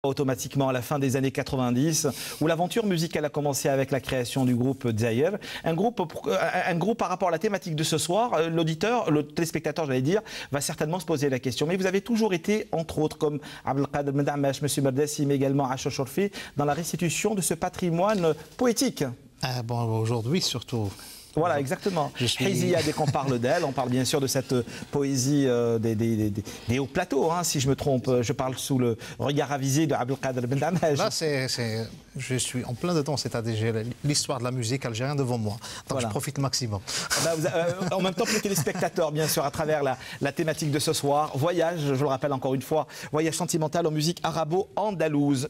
Automatiquement à la fin des années 90, où l'aventure musicale a commencé avec la création du groupe Dzahir. Un groupe par rapport à la thématique de ce soir, l'auditeur, le téléspectateur, j'allais dire, va certainement se poser la question. Mais vous avez toujours été, entre autres, comme Abdelkader Mdamash, M. Merdassi, mais également Acha Chorfi, dans la restitution de ce patrimoine poétique. Aujourd'hui, surtout. Voilà, exactement. Hizia, dès qu'on parle d'elle, on parle bien sûr de cette poésie des hauts plateaux. Hein, si je me trompe, je parle sous le regard avisé de Abdelkader Mdamash. Là, je suis en plein dedans, c'est-à-dire j'ai l'histoire de la musique algérienne devant moi. Donc voilà. Je profite le maximum. En même temps que les téléspectateurs, bien sûr, à travers la thématique de ce soir. Voyage, je le rappelle encore une fois, voyage sentimental en musique arabo-andalouse,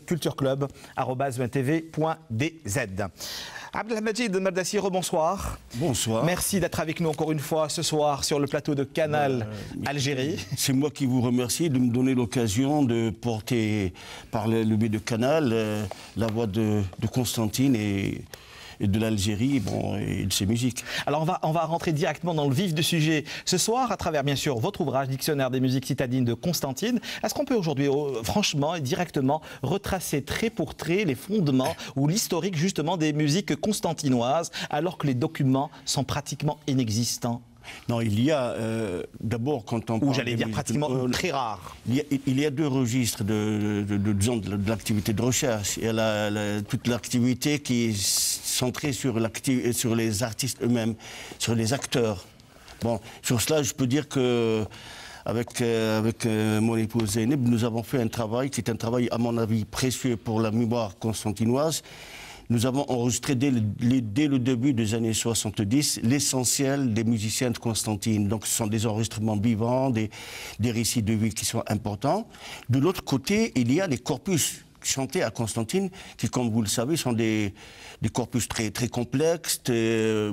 cultureclub@tv.dz. Abdelhamedjid Merdassi, rebonsoir. Bonsoir. Merci d'être avec nous encore une fois ce soir sur le plateau de Canal Algérie. C'est moi qui vous remercie de me donner l'occasion de porter par le biais de Canal la voix de Constantine et de l'Algérie et de ses musiques. Alors on va rentrer directement dans le vif du sujet ce soir à travers bien sûr votre ouvrage Dictionnaire des musiques citadines de Constantine. Est-ce qu'on peut aujourd'hui franchement et directement retracer trait pour trait les fondements ou l'historique justement des musiques constantinoises alors que les documents sont pratiquement inexistants? Non, il y a d'abord quand on parle... Ou j'allais dire pratiquement très rare. Il y a deux registres de l'activité de recherche. Il y a toute l'activité qui est centrée sur les artistes eux-mêmes, sur les acteurs. Bon, sur cela, je peux dire que avec mon épouse Zeynep, nous avons fait un travail qui est un travail, à mon avis, précieux pour la mémoire constantinoise. Nous avons enregistré dès le début des années 70 l'essentiel des musiciens de Constantine. Donc ce sont des enregistrements vivants, des récits de vie qui sont importants. De l'autre côté, il y a les corpus chantés à Constantine, qui, comme vous le savez, sont des corpus très, très complexes. Et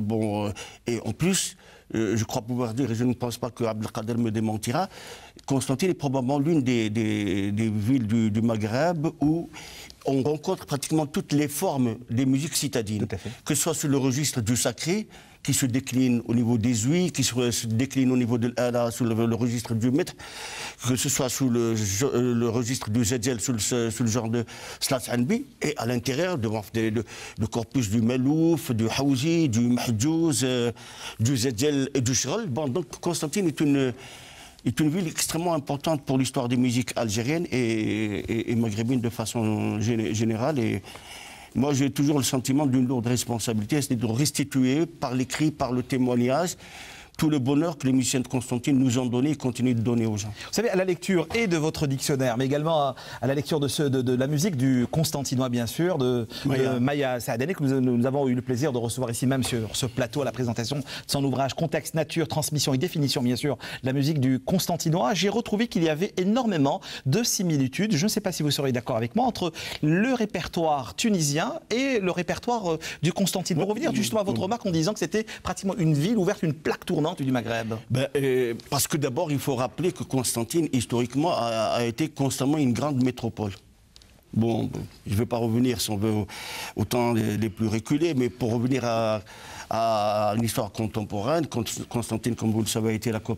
en plus, je crois pouvoir dire, et je ne pense pas que Abdelkader me démentira, Constantine est probablement l'une des villes du Maghreb où on rencontre pratiquement toutes les formes des musiques citadines, que ce soit sur le registre du sacré, qui se décline au niveau des ouïes, qui se décline au niveau de l'ala, sur le registre du mètre, que ce soit sous le registre du zedjel, sous le genre de slat anbi, et à l'intérieur, le corpus du melouf, du haouzi, du mahjouz, du zedjel et du shrol. Bon, donc Constantine est une ville extrêmement importante pour l'histoire des musiques algériennes et maghrébines de façon générale. Et moi, j'ai toujours le sentiment d'une lourde responsabilité, c'est de restituer par l'écrit, par le témoignage, tout le bonheur que les musiciens de Constantine nous ont donné et continuent de donner aux gens. Vous savez, à la lecture et de votre dictionnaire, mais également à la lecture de la musique du Constantinois, bien sûr, de Maya Saadani, que nous avons eu le plaisir de recevoir ici même sur ce plateau à la présentation de son ouvrage Contexte, nature, transmission et définition, bien sûr, de la musique du Constantinois. J'ai retrouvé qu'il y avait énormément de similitudes, je ne sais pas si vous serez d'accord avec moi, entre le répertoire tunisien et le répertoire du Constantine. Pour revenir justement à votre remarque en disant que c'était pratiquement une ville ouverte, une plaque tournante du Maghreb. Parce que d'abord, il faut rappeler que Constantine, historiquement, a été constamment une grande métropole. Bon, je ne vais pas revenir si on veut au temps les plus reculés, mais pour revenir à une histoire contemporaine, Constantine, comme vous le savez, a été la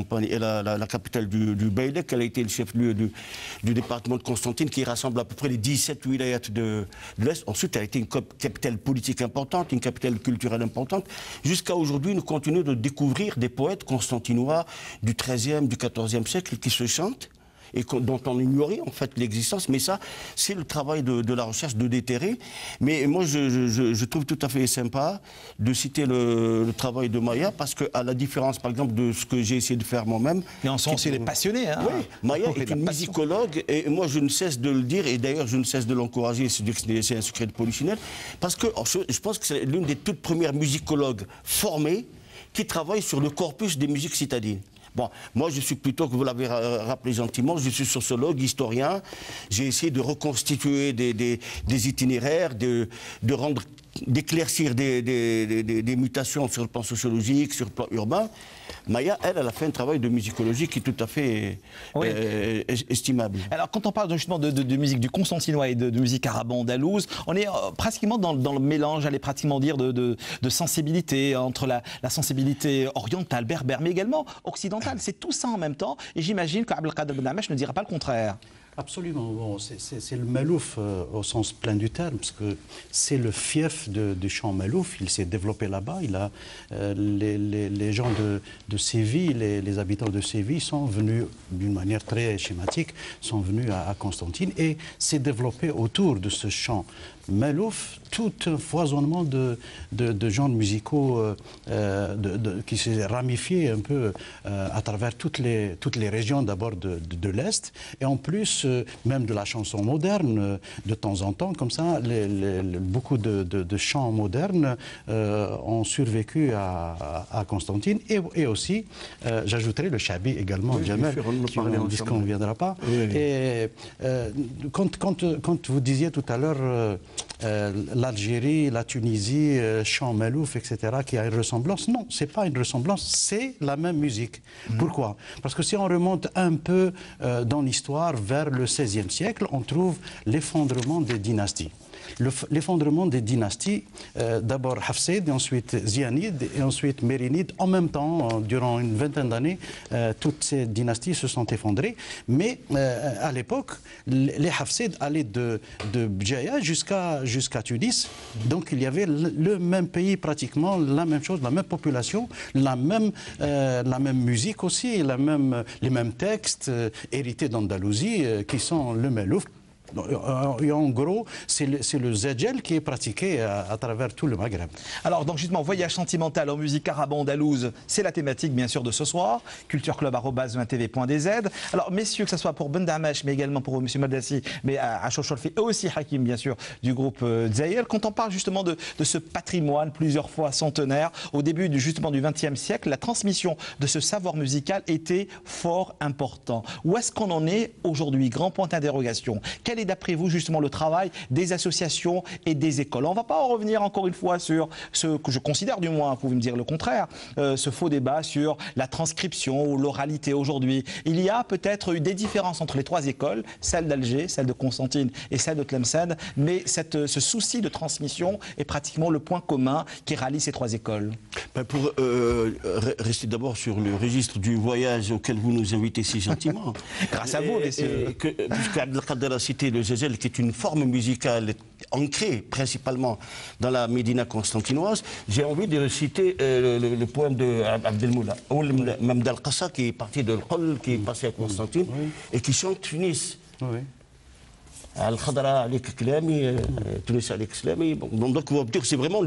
capitale du Beylek. Elle a été le chef-lieu du département de Constantine, qui rassemble à peu près les 17 wilayats de l'Est. Ensuite, elle a été une capitale politique importante, une capitale culturelle importante. Jusqu'à aujourd'hui, nous continuons de découvrir des poètes constantinois du XIIIe, du XIVe siècle qui se chantent et dont on ignorait en fait l'existence. Mais ça, c'est le travail de la recherche, de déterrer. Mais moi, je trouve tout à fait sympa de citer le travail de Maya, parce qu'à la différence, par exemple, de ce que j'ai essayé de faire moi-même... Mais en sens, il est passionné. Hein. Oui, Maya est une musicologue, et moi, je ne cesse de le dire, et d'ailleurs, je ne cesse de l'encourager, c'est un secret de polichinelle, parce que je pense que c'est l'une des toutes premières musicologues formées qui travaille sur le corpus des musiques citadines. Bon, moi je suis plutôt, que vous l'avez rappelé gentiment, je suis sociologue, historien. J'ai essayé de reconstituer des itinéraires, d'éclaircir des mutations sur le plan sociologique, sur le plan urbain. Maya, elle a fait un travail de musicologie qui est tout à fait estimable. Alors, quand on parle justement de musique du Constantinois et de musique arabo-andalouse, on est pratiquement dans le mélange, j'allais pratiquement dire, de sensibilité, entre la sensibilité orientale, berbère, mais également occidentale. C'est tout ça en même temps, et j'imagine qu'Abdelkader Mdamash ne dira pas le contraire. Absolument. Bon, c'est le Malouf au sens plein du terme, parce que c'est le fief du chant Malouf. Il s'est développé là-bas. Les gens de Séville, les habitants de Séville sont venus, d'une manière très schématique, sont venus à Constantine et s'est développé autour de ce chant Malouf, tout un foisonnement de genres musicaux qui s'est ramifié un peu à travers toutes les régions d'abord de l'Est, et en plus même de la chanson moderne, de temps en temps, comme ça, beaucoup de chants modernes ont survécu à Constantine, et aussi, j'ajouterai le Chabi également, oui, Jamel, puisqu'on ne viendra pas. Oui, oui. Et quand vous disiez tout à l'heure l'Algérie, la Tunisie, chant Malouf, etc., qui a une ressemblance. Non, ce n'est pas une ressemblance, c'est la même musique. Pourquoi? Parce que si on remonte un peu dans l'histoire vers le XVIe siècle, on trouve l'effondrement des dynasties. L'effondrement des dynasties, d'abord Hafsid, ensuite Zianide et ensuite Mérinide, en même temps, durant une vingtaine d'années, toutes ces dynasties se sont effondrées. Mais à l'époque, les Hafsid allaient de Bjaya jusqu'à Tunis. Donc il y avait le même pays pratiquement, la même chose, la même population, la même musique aussi, les mêmes textes hérités d'Andalousie qui sont le Malouf. Et en gros, c'est le zedjel qui est pratiqué à travers tout le Maghreb. Alors, donc justement, voyage sentimental en musique arabe-andalouse, c'est la thématique, bien sûr, de ce soir. cultureclub@1tv.dz. Alors, messieurs, que ce soit pour Ben Damesh, mais également pour M. Maldassi, mais à Chocholfi, et aussi Hakim, bien sûr, du groupe Zahir, quand on parle justement de ce patrimoine, plusieurs fois centenaire, au début justement du XXe siècle, la transmission de ce savoir musical était fort important. Où est-ce qu'on en est aujourd'hui? Grand point d'interrogation. Quel est d'après vous justement le travail des associations et des écoles? On ne va pas en revenir encore une fois sur ce que je considère, du moins, vous pouvez me dire le contraire, ce faux débat sur la transcription ou l'oralité aujourd'hui. Il y a peut-être eu des différences entre les trois écoles, celle d'Alger, celle de Constantine et celle de Tlemcen, mais ce souci de transmission est pratiquement le point commun qui rallie ces trois écoles. Pour rester d'abord sur le registre du voyage auquel vous nous invitez si gentiment. Grâce à vous, messieurs. Puisque Abdelkader a cité le zézel, qui est une forme musicale ancrée principalement dans la Médina constantinoise, j'ai envie de citer le poème de Abdelmoula, ou Mamd al-Qassa, qui est parti de L'Qol, qui est passé à Constantine, et qui chante Tunis. Oui. Al-Khadra alik Klami, Tunis alik Klami. Donc, on va dire que c'est vraiment les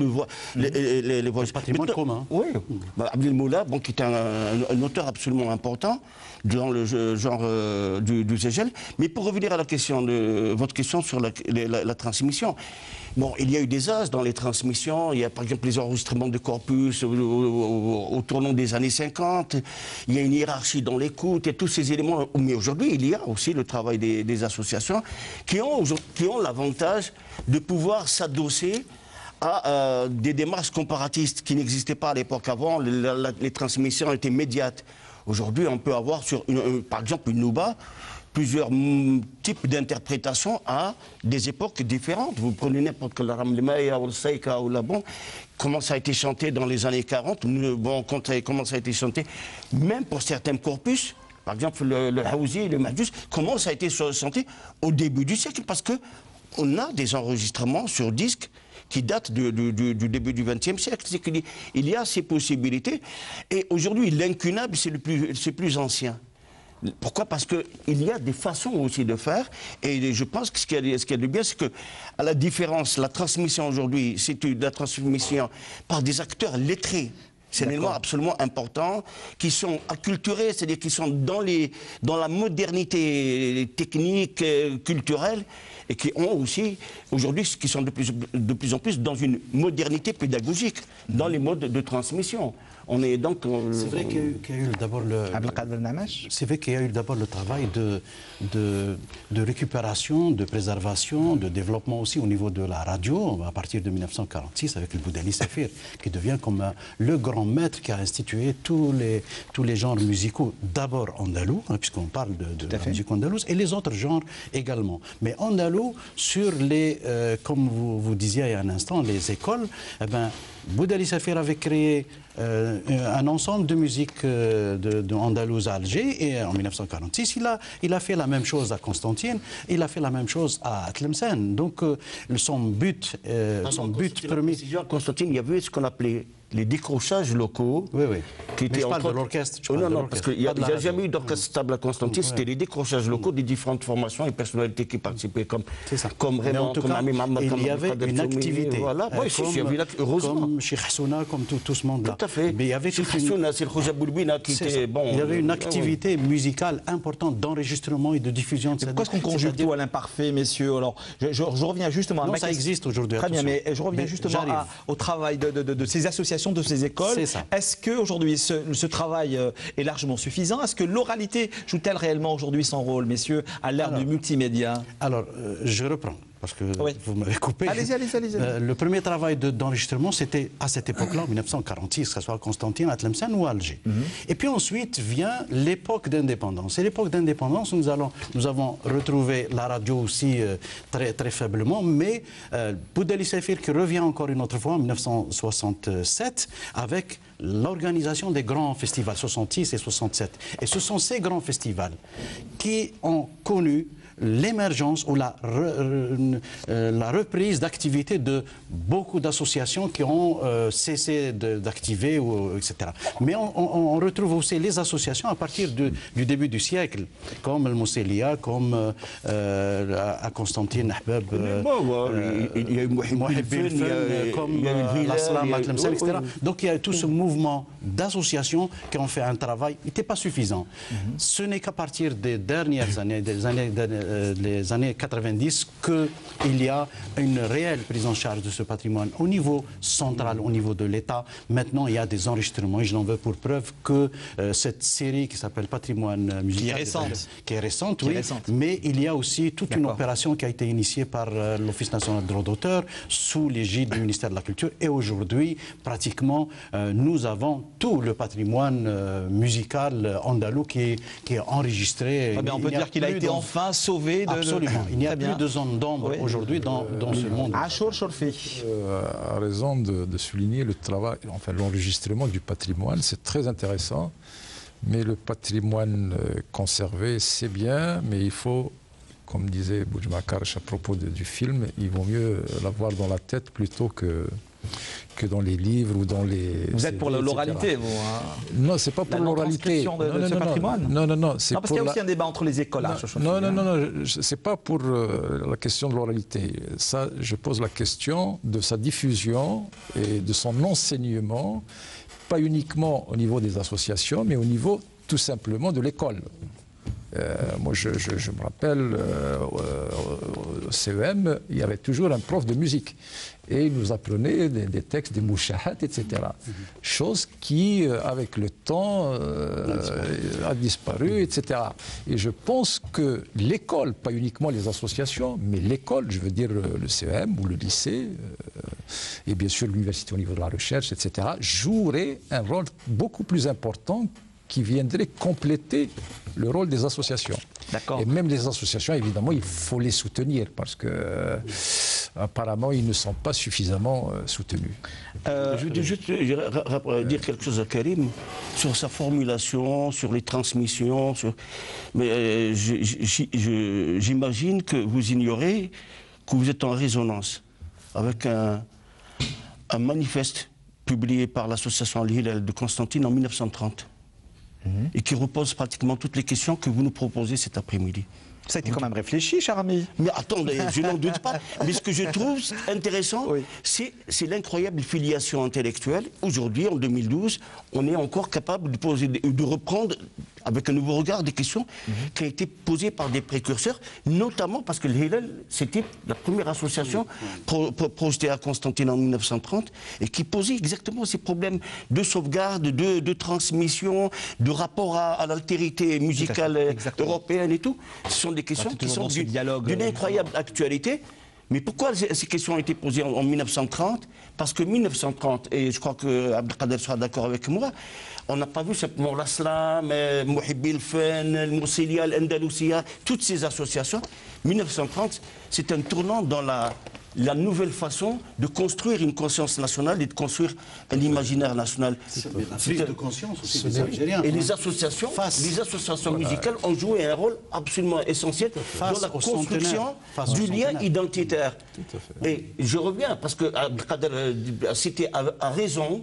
voix. Patrimoine commun. Oui. Abdelmoula, qui est un auteur absolument important dans le genre du zézel. Mais pour revenir à la question votre question sur la transmission. Bon, il y a eu des as dans les transmissions. Il y a par exemple les enregistrements de corpus au tournant des années 50. Il y a une hiérarchie dans l'écoute et tous ces éléments. Mais aujourd'hui, il y a aussi le travail des associations qui ont l'avantage de pouvoir s'adosser à des démarches comparatistes qui n'existaient pas à l'époque. Avant, les transmissions étaient médiates. Aujourd'hui, on peut avoir par exemple une nouba, plusieurs types d'interprétations à des époques différentes. Vous prenez n'importe quel Ramlemaya ou le Saïka ou la bon, comment ça a été chanté dans les années 40, comment ça a été chanté, même pour certains corpus, par exemple le Haouzi, le Majus, comment ça a été chanté au début du siècle, parce qu'on a des enregistrements sur disque qui datent du début du XXe siècle. C'est qu'il y a ces possibilités. Et aujourd'hui, l'incunable, c'est le plus ancien. Pourquoi? Parce qu'il y a des façons aussi de faire, et je pense que ce qu'il y a de bien, c'est que, à la différence, la transmission aujourd'hui, c'est la transmission par des acteurs lettrés. C'est un élément absolument important, qui sont acculturés, c'est-à-dire qui sont dans la modernité technique, culturelle, et qui ont aussi, aujourd'hui, qui sont de plus en plus dans une modernité pédagogique, dans les modes de transmission. On est donc... C'est vrai qu'il y a eu d'abord le travail de récupération, de préservation, de développement aussi au niveau de la radio, à partir de 1946, avec le Boudali Safir, qui devient comme le grand maître qui a institué tous les genres musicaux, d'abord andalous, puisqu'on parle de la musique andalouse, et les autres genres également. Mais andalou, sur comme vous disiez il y a un instant, les écoles, Boudali Safir avait créé un ensemble de musique de Andalouse à Alger, et en 1946, il a fait la même chose à Constantine, il a fait la même chose à Tlemcen. Donc son but premier... À Constantine, il y avait ce qu'on appelait les décrochages locaux. Oui, oui. Qui étaient je parle de l'orchestre. Non, parce qu'il n'y a jamais eu d'orchestre stable à Constantine. C'était les décrochages locaux des différentes formations et personnalités qui participaient, comme Raymond, comme Ami Mahmoud. Il y avait une activité. Voilà. Oui, heureusement. Comme Cheikh Hassouna, comme tout ce monde-là. Tout à fait. Mais il y avait Cheikh Hassouna, c'est le Khouja Boulbina qui était bon. Il y avait une activité musicale importante d'enregistrement et de diffusion de cette musique. Pourquoi est-ce qu'on conjugue tout à l'imparfait, messieurs? Alors, je reviens justement à ma question. Ça existe aujourd'hui. Très bien, mais je reviens justement au travail de ces associations, de ces écoles. Est-ce qu'aujourd'hui, ce travail est largement suffisant? Est-ce que l'oralité joue-t-elle réellement aujourd'hui son rôle, messieurs, à l'ère du multimédia? Alors, je reprends, parce que vous m'avez coupé. Allez-y. Le premier travail d'enregistrement, c'était à cette époque-là, en 1946, que ce soit à Constantine, à Tlemcen ou à Alger. Et puis ensuite vient l'époque d'indépendance. Et l'époque d'indépendance, nous avons retrouvé la radio aussi très, très faiblement, mais Boudali Safir qui revient encore une autre fois en 1967 avec l'organisation des grands festivals 66 et 67. Et ce sont ces grands festivals qui ont connu l'émergence ou la reprise d'activité de beaucoup d'associations qui ont cessé d'activer, etc. Mais on retrouve aussi les associations à partir du début du siècle, comme le Mousselia, comme à Constantine Ahbab, il y a eu Mohib Bilfen, comme l'Aslam à Tlemcen, etc. Donc il y a tout ce mouvement d'associations qui ont fait un travail qui n'était pas suffisant. Ce n'est qu'à partir des dernières années, les années 90, qu'il y a une réelle prise en charge de ce patrimoine au niveau central, au niveau de l'État. Maintenant, il y a des enregistrements et je n'en veux pour preuve que cette série qui s'appelle Patrimoine musical, qui est récente, mais il y a aussi toute une opération qui a été initiée par l'Office national de droit d'auteur sous l'égide du ministère de la Culture. Et aujourd'hui, pratiquement, nous avons tout le patrimoine musical andalou qui est enregistré. On peut dire qu'il a été enfin sauvé. Absolument. Il n'y a plus de zone d'ombre aujourd'hui dans ce monde. Achour Chorfi a raison de souligner le travail, enfin l'enregistrement du patrimoine, c'est très intéressant. Mais le patrimoine conservé, c'est bien, mais il faut, comme disait Boudjmakarch à propos du film, il vaut mieux l'avoir dans la tête plutôt que dans les livres ou dans les... Vous êtes pour l'oralité, vous Non, c'est pas pour l'oralité. de ce patrimoine. Non, c'est parce qu'il y a aussi un débat entre les écoles. Non, c'est pas pour la question de l'oralité. Ça, je pose la question de sa diffusion et de son enseignement, pas uniquement au niveau des associations, mais au niveau tout simplement de l'école. Moi, je me rappelle, au CEM, il y avait toujours un prof de musique. Et il nous apprenait des textes, des mouchahat, etc. Chose qui, avec le temps, a disparu, etc. Et je pense que l'école, pas uniquement les associations, mais l'école, je veux dire le CEM ou le lycée, et bien sûr l'université au niveau de la recherche, etc., jouerait un rôle beaucoup plus important qui viendrait compléter le rôle des associations. Et même les associations, évidemment, il faut les soutenir parce que apparemment, ils ne sont pas suffisamment soutenus. Je veux juste dire quelque chose à Karim sur sa formulation, sur les transmissions. Mais j'imagine que vous ignorez que vous êtes en résonance avec un manifeste publié par l'association Al-Hilal de Constantine en 1930. Et qui repose pratiquement toutes les questions que vous nous proposez cet après-midi. Ça a été quand même réfléchi, cher ami. Mais attendez, je n'en doute pas. Mais ce que je trouve intéressant, c'est l'incroyable filiation intellectuelle. Aujourd'hui, en 2012, on est encore capable de reprendre avec un nouveau regard des questions qui ont été posées par des précurseurs, notamment parce que le Hilal, c'était la première association projetée à Constantine en 1930 et qui posait exactement ces problèmes de sauvegarde, de transmission, de rapport à l'altérité musicale européenne et tout. Ce sont des questions qui sont d'une incroyable actualité. Mais pourquoi ces questions ont été posées en 1930? Parce que 1930, et je crois que Abdelkader sera d'accord avec moi, on n'a pas vu simplement l'Aslam, Mohib Bilfen, le Mousselia, l'Andalousia, toutes ces associations. 1930, c'est un tournant dans la la nouvelle façon de construire une conscience nationale et de construire un imaginaire national. La prise de conscience aussi des Algériens. Et les associations musicales ont joué un rôle absolument essentiel dans la construction du lien identitaire. Et je reviens, parce que Abdelkader a cité à raison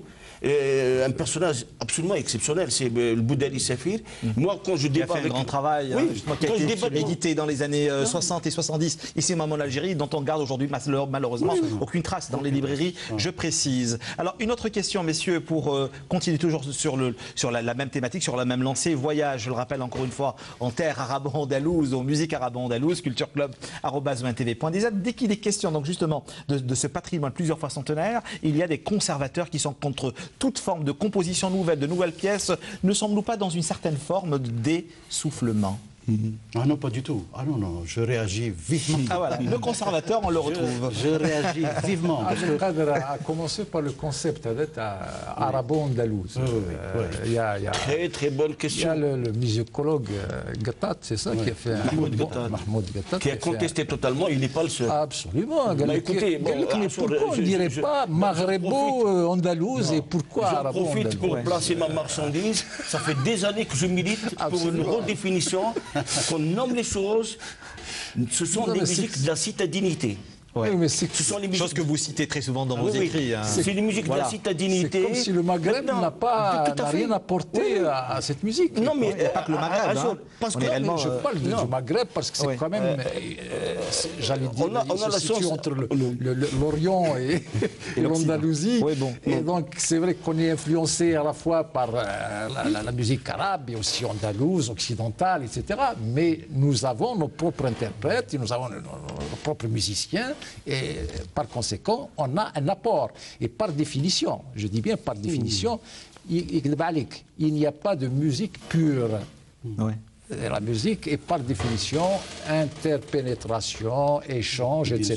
un personnage absolument exceptionnel, c'est le Boudali Safir. Moi, quand je débat avec... un grand travail, qui a été édité dans les années 60 et 70, ici même en Algérie, dont on garde aujourd'hui malheureusement aucune trace dans les librairies, je précise. Alors, une autre question, messieurs, pour continuer toujours sur la même thématique, sur la même lancée. Voyage, je le rappelle encore une fois, en terre arabo-andalouse, aux musiques arabo-andalouses, cultureclub@20tv.dz. Dès qu'il est question, donc justement, de ce patrimoine plusieurs fois centenaire, il y a des conservateurs qui sont contre toute forme de composition nouvelle, de nouvelles pièces. Ne sommes-nous pas dans une certaine forme de dessoufflement? Ah non, pas du tout. Ah non, non, je réagis vivement. Ah voilà, le conservateur, on le retrouve. Je réagis vivement. Abdelkader a commencé par le concept arabo-andalouse. Il y a très très bonne question. Il y a le musicologue Gattat, c'est ça, qui a fait Mahmoud Gattat, qui a contesté totalement, il n'est pas le seul. Absolument. Écoutez, pourquoi on ne dirait pas maghrebo-andalouse et pourquoi arabo-andalouse? Je profite pour placer ma marchandise. Ça fait des années que je milite pour une redéfinition, qu'on nomme les choses. Ce sont des musiques de la citadinité. Ouais. Oui, mais ce sont les musiques... Chose que vous citez très souvent dans vos écrits. Hein. C'est les musiques de la citadinité. C'est comme si le Maghreb n'a rien apporté à cette musique. Non, mais pas que le Maghreb. Parce que je parle du Maghreb parce que c'est quand même, j'allais dire, on a la chance entre l'Orient et l'Andalousie. Oui, bon. Et donc, c'est vrai qu'on est influencé à la fois par la musique arabe et aussi andalouse, occidentale, etc. Mais nous avons nos propres interprètes, et nous avons nos propres musiciens. Et par conséquent, on a un apport. Et par définition, je dis bien par définition, il n'y a pas de musique pure. Oui. La musique est par définition interpénétration, échange, etc.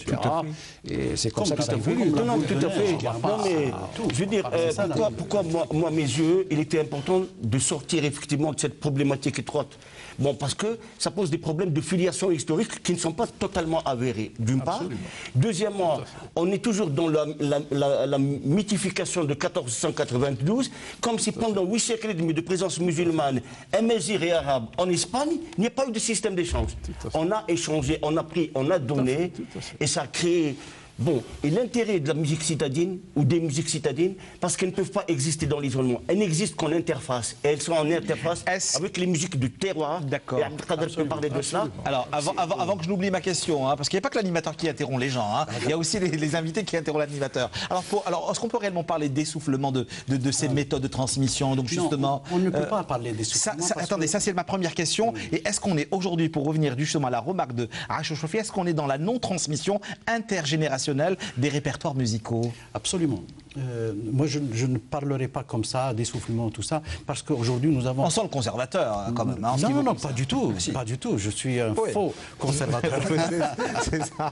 Et c'est comme ça que ça évolue. Non, tout à fait. Non, mais je veux dire, pourquoi moi, mes yeux, il était important de sortir effectivement de cette problématique étroite. Bon, parce que ça pose des problèmes de filiation historique qui ne sont pas totalement avérés, d'une part. Deuxièmement, on est toujours dans la mythification de 1492, comme si pendant 8 siècles et demi de présence musulmane, amazigh et arabe en Espagne, il n'y a pas eu de système d'échange. On a échangé, on a pris, on a donné, et ça a créé... Bon, et l'intérêt de la musique citadine, ou des musiques citadines, parce qu'elles ne peuvent pas exister dans l'isolement. Elles n'existent qu'en interface. Et elles sont en interface avec les musiques du terroir. D'accord. Et Abdelkader peut parler de cela. Alors, avant que je n'oublie ma question, parce qu'il n'y a pas que l'animateur qui interrompt les gens, il y a aussi les invités qui interrompent l'animateur. Alors, est-ce qu'on peut réellement parler d'essoufflement de ces méthodes de transmission? Donc, justement, non, on ne peut pas parler d'essoufflement. Attendez, ça c'est ma première question. Et est-ce qu'on est aujourd'hui, pour revenir justement à la remarque de Rachel Chofi, est-ce qu'on est dans la non-transmission intergénérationnelle des répertoires musicaux? Absolument. Moi, je ne parlerai pas comme ça, d'essoufflement, tout ça, parce qu'aujourd'hui, nous avons... On sent le conservateur, quand même. Non, pas du tout. Pas du tout. Je suis un faux conservateur. C'est ça.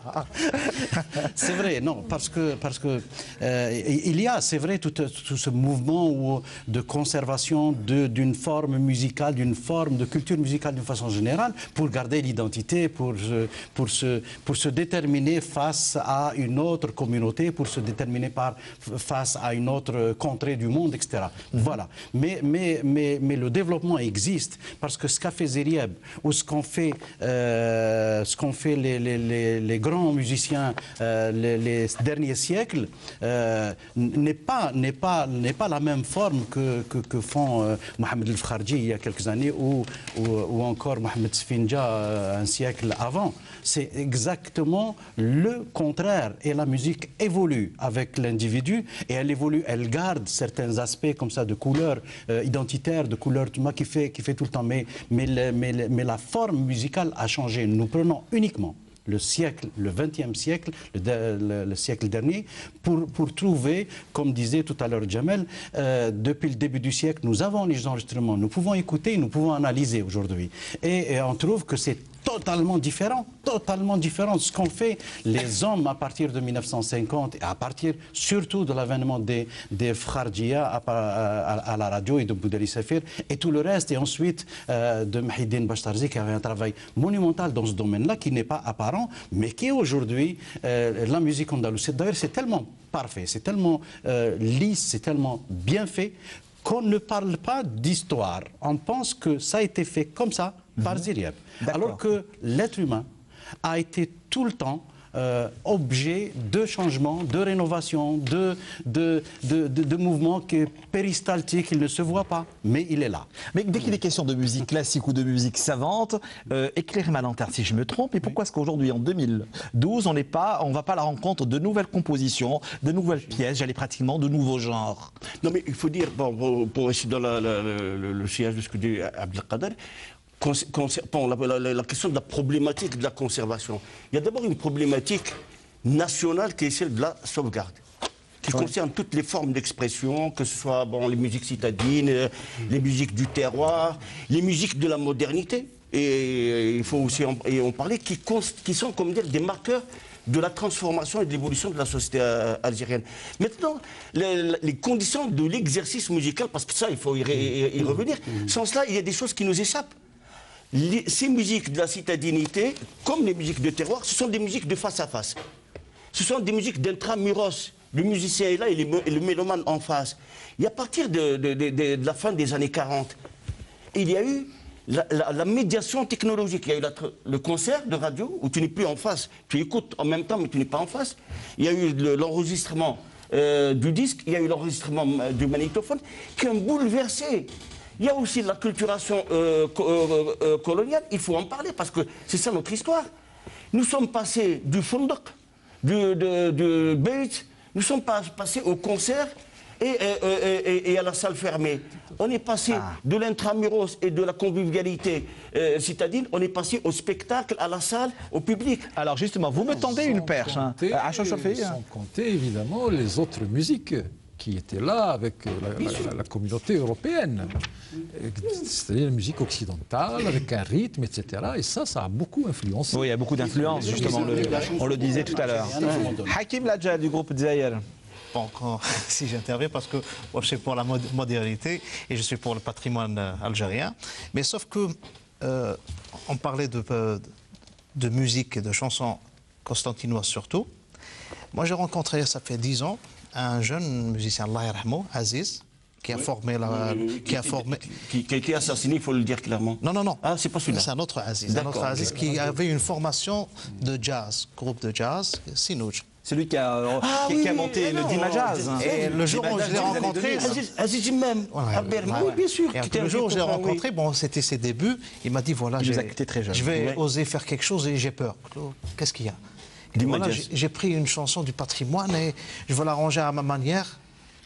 C'est vrai, non, parce que il y a, c'est vrai, tout ce mouvement de conservation d'une forme musicale, d'une forme de culture musicale d'une façon générale, pour garder l'identité, pour se déterminer face à une autre communauté, pour se déterminer face à une autre contrée du monde, etc. Voilà. Mais le développement existe, parce que ce qu'a fait Zerieb, ou ce qu'ont fait les grands musiciens les derniers siècles, n'est pas la même forme que font Mohamed El Fkharji il y a quelques années, ou encore Mohamed Sfinja un siècle avant. C'est exactement le contraire. Et la musique évolue avec l'individu, et elle évolue, elle garde certains aspects comme ça de couleur identitaire, de couleur qui fait tout le temps. Mais la forme musicale a changé. Nous prenons uniquement le XXe siècle, le siècle dernier, pour trouver, comme disait tout à l'heure Jamel, depuis le début du siècle, nous avons les enregistrements, nous pouvons écouter, nous pouvons analyser aujourd'hui. Et on trouve que c'est totalement différent de ce qu'ont fait les hommes à partir de 1950 et à partir surtout de l'avènement des frères Dia à la radio et de Boudali Safir et tout le reste, et ensuite de Mahidine Bachtarzi qui avait un travail monumental dans ce domaine-là qui n'est pas apparent mais qui est aujourd'hui la musique andalouse. D'ailleurs c'est tellement parfait, c'est tellement lisse, c'est tellement bien fait qu'on ne parle pas d'histoire. On pense que ça a été fait comme ça par Ziryab. Alors que l'être humain a été tout le temps objet de changement, de rénovation, de mouvements péristaltiques. Il ne se voit pas, mais il est là. Mais dès qu'il est question de musique classique ou de musique savante, éclairez ma lanterne si je me trompe. Et pourquoi est-ce qu'aujourd'hui, en 2012, on ne va pas à la rencontre de nouvelles compositions, de nouvelles pièces, j'allais pratiquement de nouveaux genres? Non, mais il faut dire, bon, pour essayer dans le sillage de ce que dit Abdelkader, la question de la problématique de la conservation. Il y a d'abord une problématique nationale qui est celle de la sauvegarde, qui concerne toutes les formes d'expression, que ce soit les musiques citadines, les musiques du terroir, les musiques de la modernité, et il faut aussi en parler, qui sont, comme dire, des marqueurs de la transformation et de l'évolution de la société algérienne. Maintenant, les conditions de l'exercice musical, parce que ça, il faut y revenir, sans cela, il y a des choses qui nous échappent. Ces musiques de la citadinité, comme les musiques de terroir, ce sont des musiques de face à face. Ce sont des musiques d'intramuros. Le musicien est là et le mélomane en face. Et à partir de la fin des années 40, il y a eu la médiation technologique. Il y a eu le concert de radio où tu n'es plus en face. Tu écoutes en même temps, mais tu n'es pas en face. Il y a eu l'enregistrement du disque, il y a eu l'enregistrement du magnétophone qui ont bouleversé. Il y a aussi la culturation coloniale, il faut en parler parce que c'est ça notre histoire. Nous sommes passés du fondok, du beit, nous sommes passés au concert et à la salle fermée. On est passé de l'intramuros et de la convivialité citadine, on est passé au spectacle, à la salle, au public. Alors justement, vous me tendez une perche. Sans compter évidemment les autres musiques qui étaient là avec la communauté européenne, c'est-à-dire la musique occidentale, avec un rythme, etc. Et ça a beaucoup influencé. Oui, il y a beaucoup d'influence, justement, on le disait tout à l'heure. Hakim Ladja du groupe Dzahir. Bon, si j'interviens, parce que moi, je suis pour la modernité et je suis pour le patrimoine algérien. Mais sauf que on parlait de musique et de chansons constantinoises surtout. Moi, j'ai rencontré, ça fait 10 ans, un jeune musicien, Allah yarhamou, Aziz, qui a formé qui a été assassiné, il faut le dire clairement. Non. Ah, c'est pas celui-là. C'est un autre Aziz. Un autre Aziz qui avait une formation de jazz, groupe de jazz, Sinouj. C'est lui qui a monté le Dima Jazz. Et le jour où je l'ai rencontré, Aziz même, oui, bien sûr. Et le jour où je l'ai rencontré, bon, c'était ses débuts, il m'a dit voilà, je vais oser faire quelque chose et j'ai peur. Qu'est-ce qu'il y a? Voilà, j'ai pris une chanson du patrimoine et je veux l'arranger à ma manière.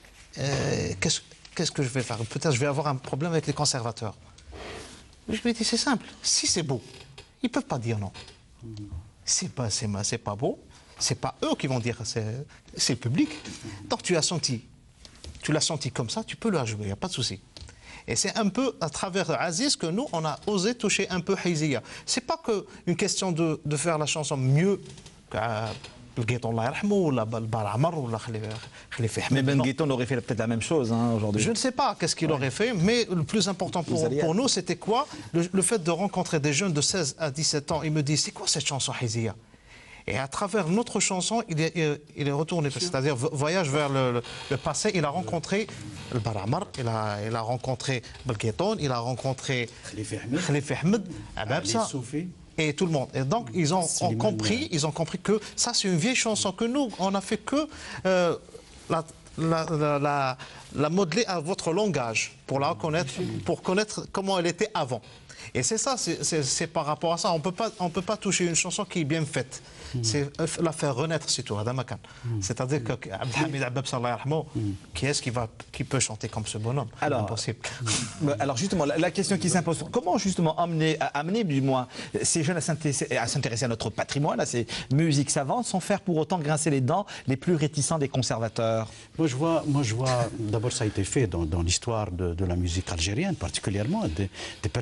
Qu'est-ce que je vais faire? Peut-être je vais avoir un problème avec les conservateurs. Je lui ai dit c'est simple. Si c'est beau, ils ne peuvent pas dire non. C'est pas beau. C'est pas eux qui vont dire, c'est le public. Donc tu l'as senti comme ça, tu peux le jouer, il n'y a pas de souci. Et c'est un peu à travers Aziz que nous, on a osé toucher un peu Hizia. C'est pas qu'une question de faire la chanson mieux le Guetton Allah yarhamou ou la Baramar ou la Khalifa Ahmed. Mais Ben Guetton aurait fait peut-être la même chose aujourd'hui. Je ne sais pas qu'est-ce qu'il aurait fait, mais le plus important pour nous, c'était quoi? Le fait de rencontrer des jeunes de 16 à 17 ans. Ils me disent, c'est quoi cette chanson Hizia? Et à travers notre chanson, il est retourné, c'est-à-dire voyage vers le passé. Il a rencontré le Baramar, il a rencontré Belgueton, il a rencontré Khalifa Ahmed, et tout le monde. Et donc ils ont compris que ça c'est une vieille chanson que nous on a fait que la modeler à votre langage pour la reconnaître, pour connaître comment elle était avant. Et c'est ça, c'est par rapport à ça. On peut pas toucher une chanson qui est bien faite. C'est la faire renaître, c'est tout, c'est-à-dire que Abdelhamid Abbab, qui est-ce qui peut chanter comme ce bonhomme? Impossible. Alors justement, la question qui s'impose, comment justement amener du moins ces jeunes à s'intéresser à notre patrimoine, à ces musiques savantes, sans faire pour autant grincer les dents les plus réticents des conservateurs? Moi je vois d'abord ça a été fait dans l'histoire de la musique algérienne, particulièrement des personnalités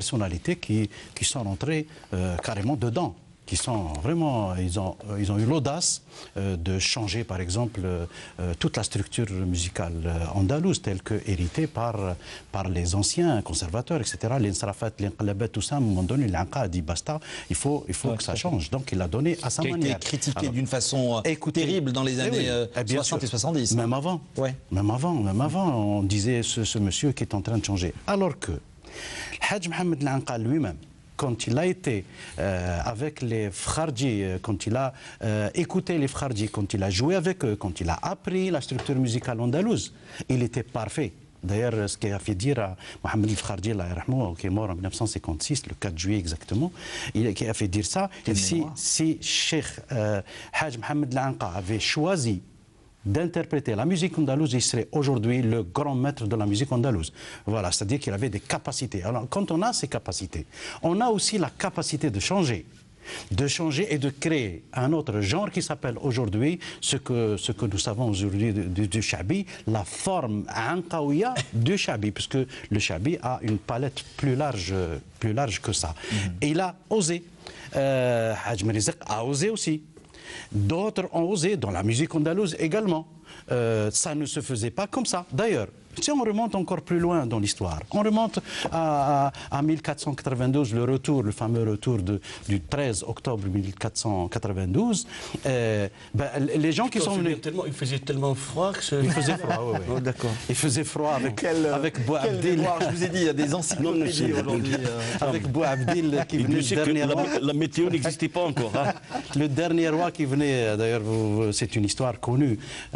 personnalités qui sont rentrées carrément dedans, qui sont vraiment, ils ont eu l'audace de changer, par exemple, toute la structure musicale andalouse, telle que héritée par les anciens conservateurs, etc. L'Insrafat, l'Inqalabat, tout ça, à un moment donné, l'Anqa a dit basta, il faut que ça change. Donc il a donné à sa manière. Qui a été critiqué d'une façon terrible dans les années 60 et 70. Même avant. Ouais. Même avant, on disait ce monsieur qui est en train de changer. Alors que Hadj Mohamed l'Anqa lui-même, quand il a été avec les Fkharji, quand il a écouté les Fkharji, quand il a joué avec eux, quand il a appris la structure musicale andalouse, il était parfait. D'ailleurs, ce qui a fait dire à Mohamed Fkharji, qui est mort en 1956, le 4 juillet exactement, qui a fait dire ça, si Cheikh Hadj Mohamed l'Anqa avait choisi d'interpréter la musique andalouse, il serait aujourd'hui le grand maître de la musique andalouse. Voilà, c'est-à-dire qu'il avait des capacités. Alors, quand on a ces capacités, on a aussi la capacité de changer et de créer un autre genre qui s'appelle aujourd'hui, ce que nous savons aujourd'hui du Chabi, la forme anqaouia du Chabi, puisque le Chabi a une palette plus large que ça. Et il a osé. Hadj Merizek a osé aussi. D'autres ont osé, dans la musique andalouse également. Ça ne se faisait pas comme ça. D'ailleurs, si on remonte encore plus loin dans l'histoire, on remonte à 1492, le fameux retour du 13 octobre 1492. Les gens qui sont venus... Il faisait tellement froid que... Il faisait froid, oui. Oh, d'accord. Il faisait froid avec Bouabdil. Je vous ai dit, il y a des encyclopédies aujourd'hui. Avec Bouabdil qui venait le dernier roi. La météo n'existait pas encore. Hein. Le dernier roi qui venait, d'ailleurs, c'est une histoire connue,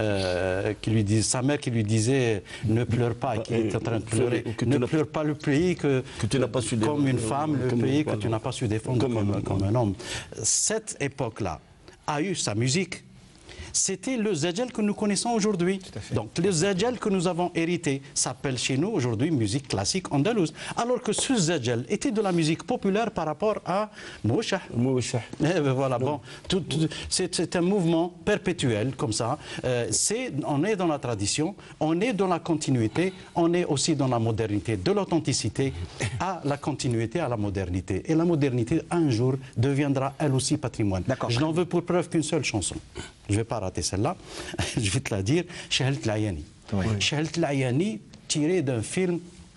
sa mère qui lui disait ne pleure pas, et qui est en train de pleurer. Ne pleure pas le pays que tu n'as pas su défendre, comme une femme, le pays que tu n'as pas su défendre comme un homme. Cette époque-là a eu sa musique. C'était le Zadjel que nous connaissons aujourd'hui. Donc le Zadjel que nous avons hérité s'appelle chez nous aujourd'hui musique classique andalouse. Alors que ce Zadjel était de la musique populaire par rapport à Mouchah. Voilà, bon, c'est un mouvement perpétuel comme ça. On est dans la tradition, on est dans la continuité, on est aussi dans la modernité, de l'authenticité à la continuité, à la modernité. Et la modernité, un jour, deviendra elle aussi patrimoine. Je n'en veux pour preuve qu'une seule chanson. Je ne vais pas rater celle-là, je vais te la dire, Chahelt Layani. Chahelt Layani, tiré d'un film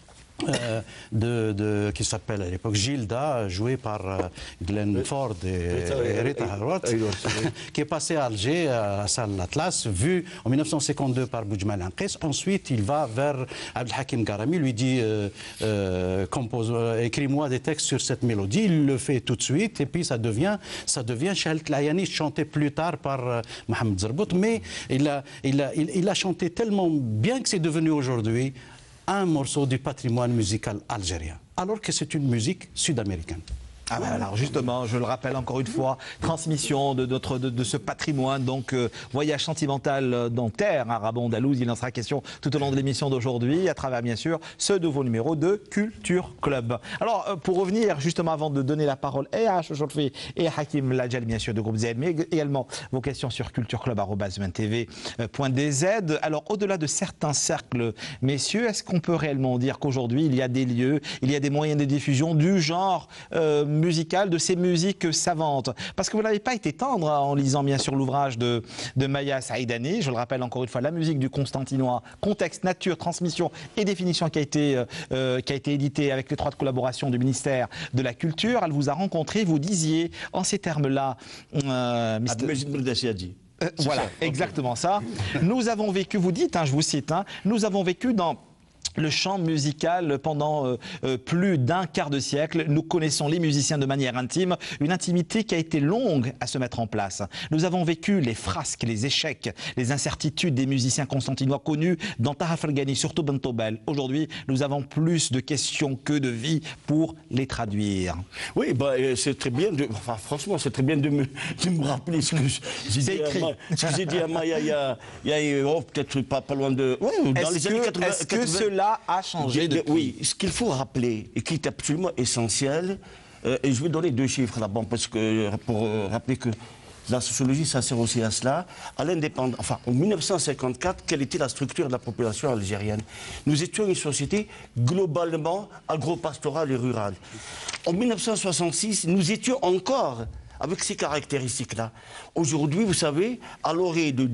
qui s'appelle à l'époque Gilda, joué par Glenn Ford et Rita Hayworth, qui est passé à Alger, à la salle L'Atlas, vu en 1952 par Boujmal Anqis. Ensuite, il va vers Abdelhakim Garami, lui dit écris-moi des textes sur cette mélodie. Il le fait tout de suite, et puis ça devient Chahelt Layani, chanté plus tard par Mohamed Zerbout. Mais il a chanté tellement bien que c'est devenu aujourd'hui un morceau du patrimoine musical algérien, alors que c'est une musique sud-américaine. Ah ben alors justement, je le rappelle encore une fois, transmission de ce patrimoine, donc voyage sentimental dans terre arabo-andalouse, il en sera question tout au long de l'émission d'aujourd'hui, à travers bien sûr ce nouveau numéro de Culture Club. Alors pour revenir justement avant de donner la parole et à Chocholfi et à Hakim Ladjel bien sûr de Groupe Z, mais également vos questions sur cultureclub@tv.dz. Alors au-delà de certains cercles, messieurs, est-ce qu'on peut réellement dire qu'aujourd'hui il y a des lieux, il y a des moyens de diffusion du genre musicale, de ces musiques savantes? Parce que vous n'avez pas été tendre en lisant bien sûr l'ouvrage de Maya Saïdani. Je le rappelle encore une fois, la musique du Constantinois, contexte, nature, transmission et définition qui a été édité avec l'étroite collaboration du ministère de la Culture. Elle vous a rencontré, vous disiez en ces termes-là, voilà, exactement ça. Nous avons vécu, vous dites, je vous cite, nous avons vécu dans le chant musical pendant plus d'un quart de siècle. Nous connaissons les musiciens de manière intime, une intimité qui a été longue à se mettre en place. Nous avons vécu les frasques, les échecs, les incertitudes des musiciens constantinois connus dans Taha Fergani, surtout Bentobel. Aujourd'hui, nous avons plus de questions que de vie pour les traduire. Oui, c'est très bien, franchement, c'est très bien de me rappeler ce que j'ai dit à Maya il y a peut-être pas loin de... Ouais, dans les années 80, est-ce que cela a changé depuis? Oui, ce qu'il faut rappeler, et qui est absolument essentiel, et je vais donner deux chiffres d'abord, pour rappeler que La sociologie, ça sert aussi à cela, à l'indépendance. Enfin, en 1954, quelle était la structure de la population algérienne? Nous étions une société globalement agro-pastorale et rurale. En 1966, nous étions encore avec ces caractéristiques-là. Aujourd'hui, vous savez, à l'orée de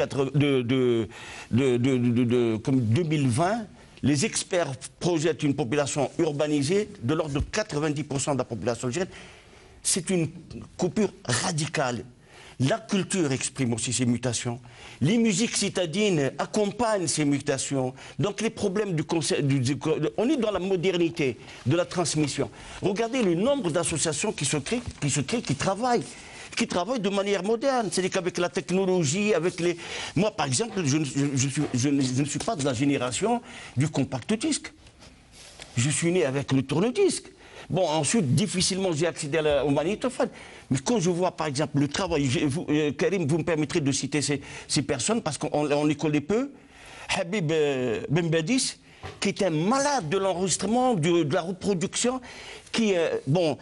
2020, les experts projettent une population urbanisée de l'ordre de 90% de la population algérienne. C'est une coupure radicale. La culture exprime aussi ces mutations. Les musiques citadines accompagnent ces mutations. Donc les problèmes du concept, on est dans la modernité de la transmission. Regardez le nombre d'associations qui se créent, qui travaillent de manière moderne. C'est-à-dire qu'avec la technologie, avec les... Moi, par exemple, je ne suis pas de la génération du compact disque. Je suis né avec le tourne-disque. Bon, ensuite, difficilement j'ai accédé au magnétophone. Mais quand je vois, par exemple, le travail... Karim, vous me permettrez de citer ces personnes, parce qu'on les connaît peu. Habib Ben Badis, qui est un malade de l'enregistrement, de la reproduction, qui, bon,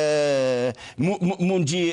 Moundji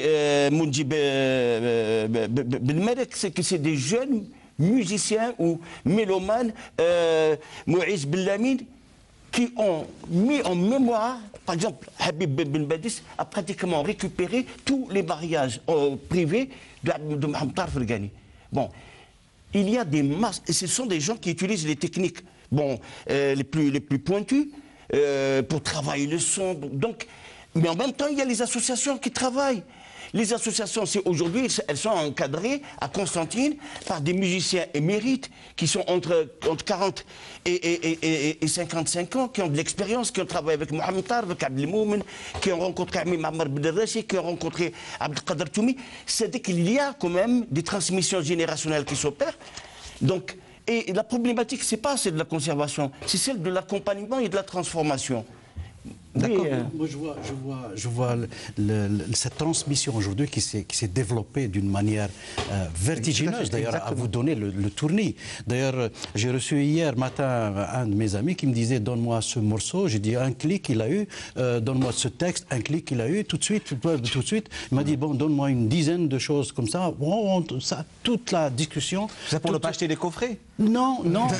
Ben Merek, c'est que c'est des jeunes musiciens ou mélomanes, Mouiz Bellamine, qui ont mis en mémoire, par exemple, Habib Ben Badis a pratiquement récupéré tous les mariages privés de Mohamed Tarf El-Ghani. Bon, il y a des masses, et ce sont des gens qui utilisent les techniques bon, les plus pointues pour travailler le son. Donc, mais en même temps, il y a les associations qui travaillent. Les associations, aujourd'hui, elles sont encadrées à Constantine par des musiciens émérites qui sont entre 40 et 55 ans, qui ont de l'expérience, qui ont travaillé avec Mohamed Tarf, avec Abdel Moumen, qui ont rencontré Amim Ammar Bdelrachi, qui ont rencontré Abdelkader Toumi. C'est-à-dire qu'il y a quand même des transmissions générationnelles qui s'opèrent. Donc, et la problématique, ce n'est pas celle de la conservation, c'est celle de l'accompagnement et de la transformation. D'accord. Moi, je vois cette transmission aujourd'hui qui s'est développée d'une manière vertigineuse, d'ailleurs, à vous donner le tournis. D'ailleurs, j'ai reçu hier matin un de mes amis qui me disait « Donne-moi ce morceau ». J'ai dit un clic, il a eu. Donne-moi ce texte, un clic, il a eu. Tout de suite. Il m'a dit « Bon, donne-moi une dizaine de choses comme ça ». Bon, toute la discussion. C'est pour ne pas acheter des coffrets? Non,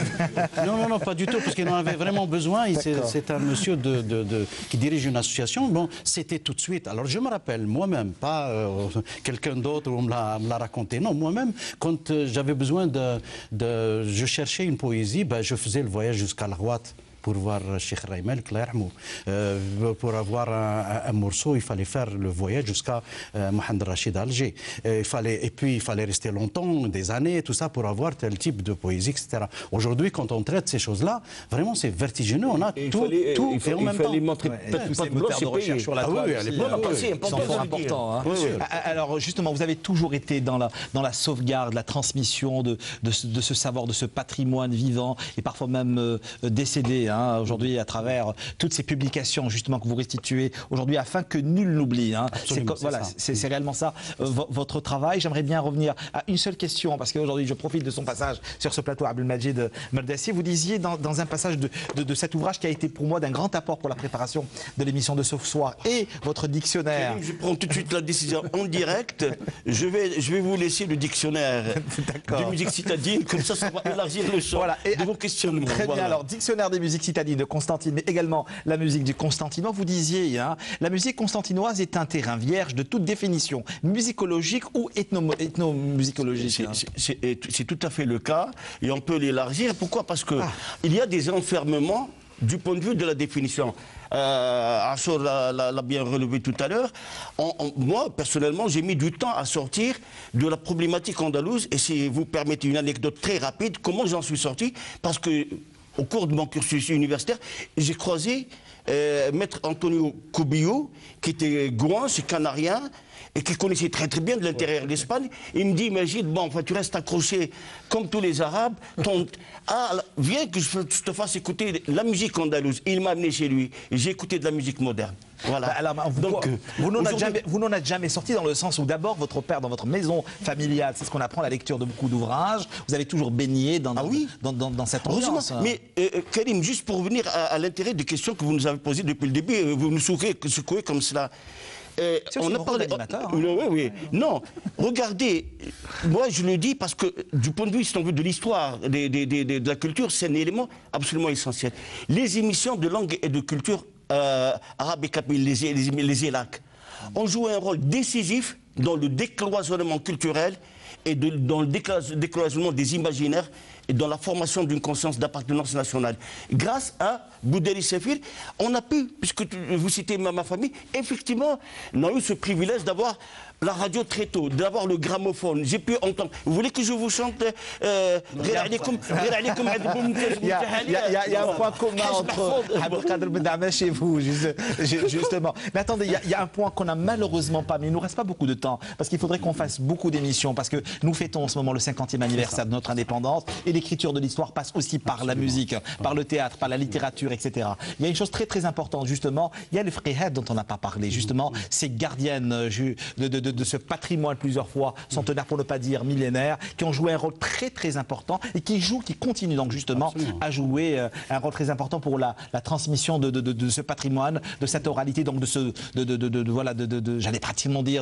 pas du tout, parce qu'il en avait vraiment besoin. C'est un monsieur qui dirige une association. Bon, c'était tout de suite. Alors je me rappelle moi-même, pas quelqu'un d'autre où on me l'a raconté. Non, moi-même, quand j'avais besoin je cherchais une poésie, ben, je faisais le voyage jusqu'à Larwat pour voir Cheikh Raimel, pour avoir un morceau, il fallait faire le voyage jusqu'à Mohamed Rachid Alger. Et puis il fallait rester longtemps, des années, tout ça, pour avoir tel type de poésie, etc. Aujourd'hui, quand on traite ces choses-là, vraiment c'est vertigineux. On a tout et en même temps. Il fallait montrer ces moteurs de recherche sur la toile. Ils sont fort importants. Alors justement, vous avez toujours été dans la sauvegarde, la transmission de ce savoir, de ce patrimoine vivant et parfois même décédé. Aujourd'hui, à travers toutes ces publications justement que vous restituez aujourd'hui, afin que nul n'oublie. C'est réellement ça votre travail. J'aimerais bien revenir à une seule question, parce qu'aujourd'hui, je profite de son passage sur ce plateau, Abdelmajid Merdassi. Vous disiez dans un passage de cet ouvrage qui a été pour moi d'un grand apport pour la préparation de l'émission de ce soir et votre dictionnaire. Je prends tout de suite la décision en direct. Je vais vous laisser le dictionnaire de musique citadine, comme ça va élargir le champ de vos questionnements. Très bien. Alors, dictionnaire des musiques citadine de Constantine, mais également la musique du Constantinois. Vous disiez, la musique constantinoise est un terrain vierge de toute définition musicologique ou ethnomusicologique. C'est tout à fait le cas, et on peut l'élargir. Pourquoi? Parce que il y a des enfermements du point de vue de la définition. Assor l'a bien relevé tout à l'heure. Moi, personnellement, j'ai mis du temps à sortir de la problématique andalouse, et si vous permettez une anecdote très rapide, comment j'en suis sorti? Parce que au cours de mon cursus universitaire, j'ai croisé maître Antonio Cubillo, qui était gouin, c'est canarien, et qui connaissait très très bien de l'intérieur de l'Espagne. Il me dit, Majid, bon, enfin, tu restes accroché comme tous les Arabes. Viens que je te fasse écouter la musique andalouse. Il m'a amené chez lui, et j'ai écouté de la musique moderne. Voilà. Alors, vous n'en êtes jamais sorti, dans le sens où d'abord votre père, dans votre maison familiale, c'est ce qu'on apprend à la lecture de beaucoup d'ouvrages, vous avez toujours baigné dans cette ambiance. Mais Karim, juste pour revenir à l'intérêt des questions que vous nous avez posées depuis le début, vous nous secouez comme cela. on n'a pas d'animateur. Oui. Non, regardez, moi je le dis parce que du point de vue, si on veut, de l'histoire, de la culture, c'est un élément absolument essentiel. Les émissions de langue et de culture arabe et kabyle, les ELAC, ont joué un rôle décisif dans le décloisonnement culturel et dans le décloisonnement des imaginaires et dans la formation d'une conscience d'appartenance nationale. Grâce à Boudeli Sefil, on a pu, puisque vous citez ma famille, effectivement, on a eu ce privilège d'avoir la radio très tôt, d'avoir le gramophone. J'ai pu entendre. Vous voulez que je vous chante Il y a un point commun entre Abdelkader Ben Damesh et vous, justement. Mais attendez, il y a un point qu'on n'a malheureusement pas, mais il ne nous reste pas beaucoup de temps, parce qu'il faudrait qu'on fasse beaucoup d'émissions, parce que nous fêtons en ce moment le 50e anniversaire de notre indépendance, et l'écriture de l'histoire passe aussi par la musique, par le théâtre, par la littérature, etc. Il y a une chose très très importante, justement, il y a les frères dont on n'a pas parlé, justement, ces gardiennes de ce patrimoine plusieurs fois, centenaire pour ne pas dire millénaire, qui ont joué un rôle très très important et qui continuent donc justement à jouer un rôle très important pour la transmission de ce patrimoine, de cette oralité, donc j'allais pratiquement dire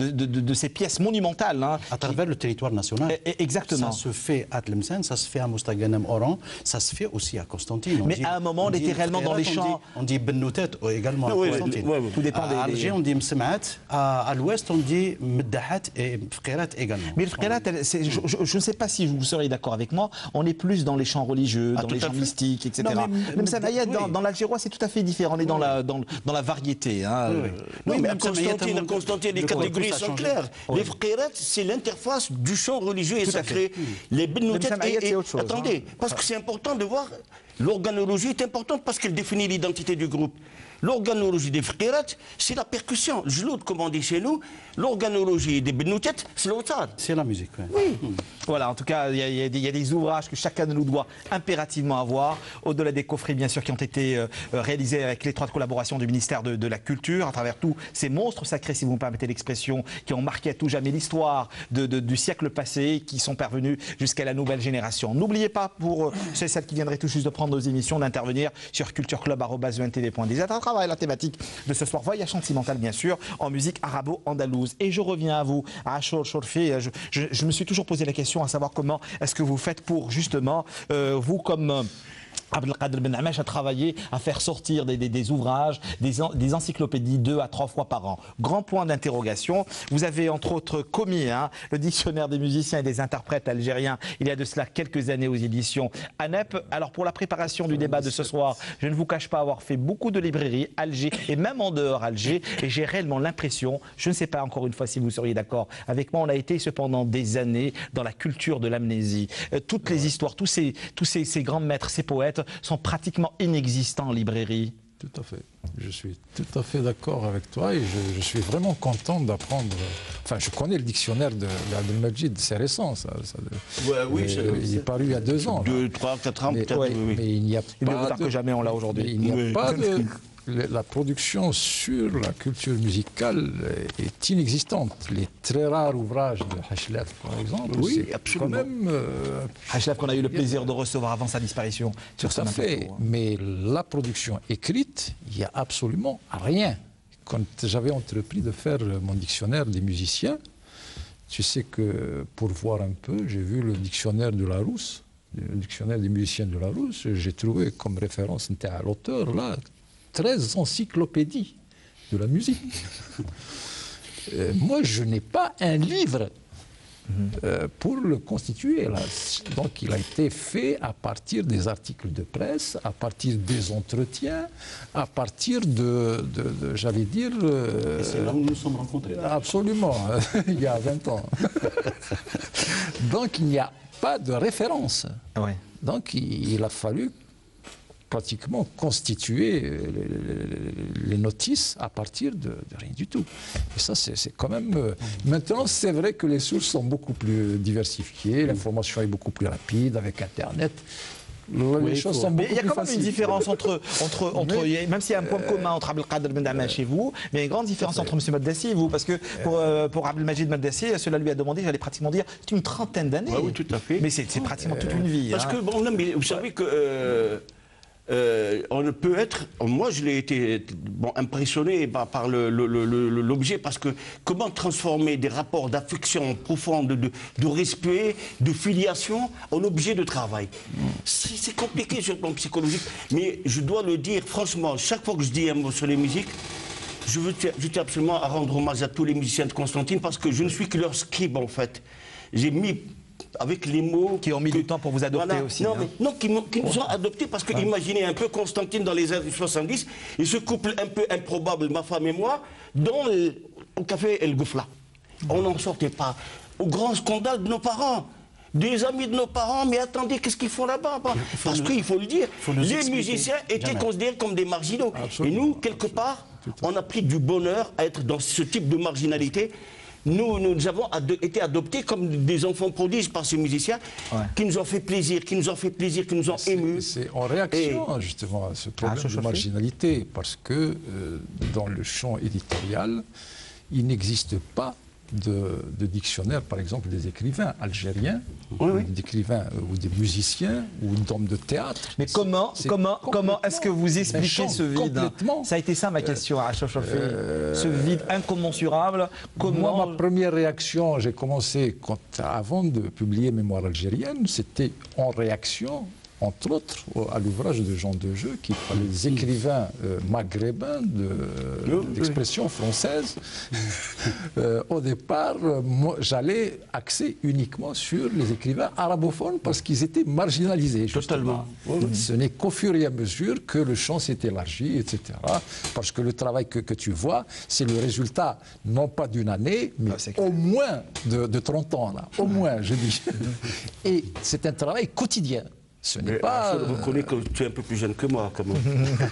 de ces pièces monumentales. Hein, à travers le territoire national. Exactement. Ça se fait à Tlemcen, ça se fait à Mostaganem Oran, ça se fait aussi à Constantine. Mais à un moment, on était réellement dans les champs. On dit Benoutet également à Constantine. Tout dépend des. À Alger, on dit Msemat. À l'ouest, on dit Meddahat et Fkirat également. Mais le Fkirat, je ne sais pas si vous seriez d'accord avec moi, on est plus dans les chants religieux, dans les chants mystiques, etc. Même Samayed, dans l'algérois, c'est tout à fait différent. On est dans la variété. Hein. Oui, mais à Constantine, les catégories sont claires. Les Fkirat, c'est l'interface du chant religieux et sacré. Les Benoutet et autre chose. Attendez, parce que c'est important de voir. L'organologie est importante parce qu'elle définit l'identité du groupe. L'organologie des Fkirat, c'est la percussion. Le jloud, comme on dit chez nous. L'organologie des Benoutet, c'est l'autar. C'est la musique, oui. Voilà, en tout cas, il y a des ouvrages que chacun de nous doit impérativement avoir, au-delà des coffrets, bien sûr, qui ont été réalisés avec l'étroite collaboration du ministère de la Culture, à travers tous ces monstres sacrés, si vous me permettez l'expression, qui ont marqué à tout jamais l'histoire du siècle passé, qui sont parvenus jusqu'à la nouvelle génération. N'oubliez pas, pour celles qui viendraient tout juste de prendre nos émissions, d'intervenir sur cultureclub@untv.dz à travers la thématique de ce soir, voyage sentimental, bien sûr, en musique arabo-andalouse. Et je reviens à vous, à Achour Chorfi. Je me suis toujours posé la question à savoir comment est-ce que vous faites pour, justement, vous comme... Abdelkader Ben Damesh a travaillé à faire sortir des ouvrages, des encyclopédies 2 à 3 fois par an. Grand point d'interrogation. Vous avez entre autres commis le dictionnaire des musiciens et des interprètes algériens il y a de cela quelques années aux éditions ANEP. Alors pour la préparation du débat de ce soir, je ne vous cache pas avoir fait beaucoup de librairies, Alger et même en dehors Alger, et j'ai réellement l'impression, je ne sais pas encore une fois si vous seriez d'accord avec moi, on a été cependant des années dans la culture de l'amnésie. Toutes les histoires, tous ces grands maîtres, ces poètes sont pratiquement inexistants en librairie. Tout à fait. Je suis tout à fait d'accord avec toi et je suis vraiment content d'apprendre. Enfin, je connais le dictionnaire d'Abdelmajid, c'est récent, ça. Oui, il est paru il y a 2 ans. 2, 3, 4 ans peut-être. Oui. Mais il n'y a pas. Il est plus tard que jamais, on l'a aujourd'hui. Il n'y a pas de. La production sur la culture musicale est inexistante. Les très rares ouvrages de Hachlaf, par exemple, oui, c'est absolument. Quand même... Hachlaf qu'on a eu le plaisir de recevoir avant sa disparition. Tout à fait. Mais la production écrite, il n'y a absolument rien. Quand j'avais entrepris de faire mon dictionnaire des musiciens, tu sais que, pour voir un peu, j'ai vu le dictionnaire de Larousse, le dictionnaire des musiciens de Larousse, j'ai trouvé comme référence à l'auteur, là, 13 encyclopédies de la musique. Moi, je n'ai pas un livre pour le constituer. Là. Donc, il a été fait à partir des articles de presse, à partir des entretiens, à partir j'allais dire... c'est là où nous nous sommes rencontrés. Absolument, il y a 20 ans. Donc, il n'y a pas de référence. Ouais. Donc, il a fallu pratiquement constituer les notices à partir de rien du tout. Et ça, c'est quand même... Maintenant, c'est vrai que les sources sont beaucoup plus diversifiées, l'information est beaucoup plus rapide avec Internet. Les choses sont beaucoup plus faciles. Il y a quand même une différence entre même s'il y a un point commun entre Abdelkader Ben Damesh et vous, mais il y a une grande différence entre M. Maddassi et vous, parce que pour Abdelmajid Maddassi, cela lui a demandé, j'allais pratiquement dire, c'est une trentaine d'années. Oui, tout à fait. Mais c'est pratiquement toute une vie. Parce que, bon, non, mais vous savez que... on ne peut être... Moi, je l'ai été impressionné par l'objet, parce que comment transformer des rapports d'affection profonde, de respect, de filiation, en objet de travail. C'est compliqué sur le plan psychologique, mais je dois le dire, franchement, chaque fois que je dis un mot sur les musiques, je tiens absolument à rendre hommage à tous les musiciens de Constantine, parce que je ne suis que leur scribe, en fait. J'ai mis... avec les mots... Qui ont mis du temps pour vous adopter aussi. Non, non, qui nous ont adoptés, parce que imaginez un peu Constantine dans les années 70, et ce couple un peu improbable, ma femme et moi, au café El Goufla. On n'en sortait pas. Au grand scandale de nos parents. Des amis de nos parents, mais attendez, qu'est-ce qu'ils font là-bas? Parce qu'il faut le dire, les musiciens étaient considérés comme des marginaux. Absolument. Et nous, quelque part, on a pris du bonheur à être dans ce type de marginalité. Nous avons été adoptés comme des enfants prodiges par ces musiciens qui nous ont fait plaisir, qui nous ont émus. C'est en réaction justement à ce problème de marginalité, parce que dans le champ éditorial, il n'existe pas de dictionnaire, par exemple, des écrivains algériens, des écrivains ou des musiciens ou d'hommes de théâtre. Mais comment est-ce que vous expliquez ce vide? Ça a été ça ma question à Chouchofi. Ce vide incommensurable. Moi, ma première réaction, j'ai commencé avant de publier Mémoire algérienne, c'était en réaction, entre autres, à l'ouvrage de Jean Dejeu, qui parlait des écrivains maghrébins d'expression française. Au départ, j'allais axer uniquement sur les écrivains arabophones parce qu'ils étaient marginalisés. Totalement. Ce n'est qu'au fur et à mesure que le champ s'est élargi, etc. Parce que le travail que tu vois, c'est le résultat, non pas d'une année, mais au moins de 30 ans, là. Au moins, je dis. Et c'est un travail quotidien. Ce n'est pas... Je reconnais que tu es un peu plus jeune que moi, quand même.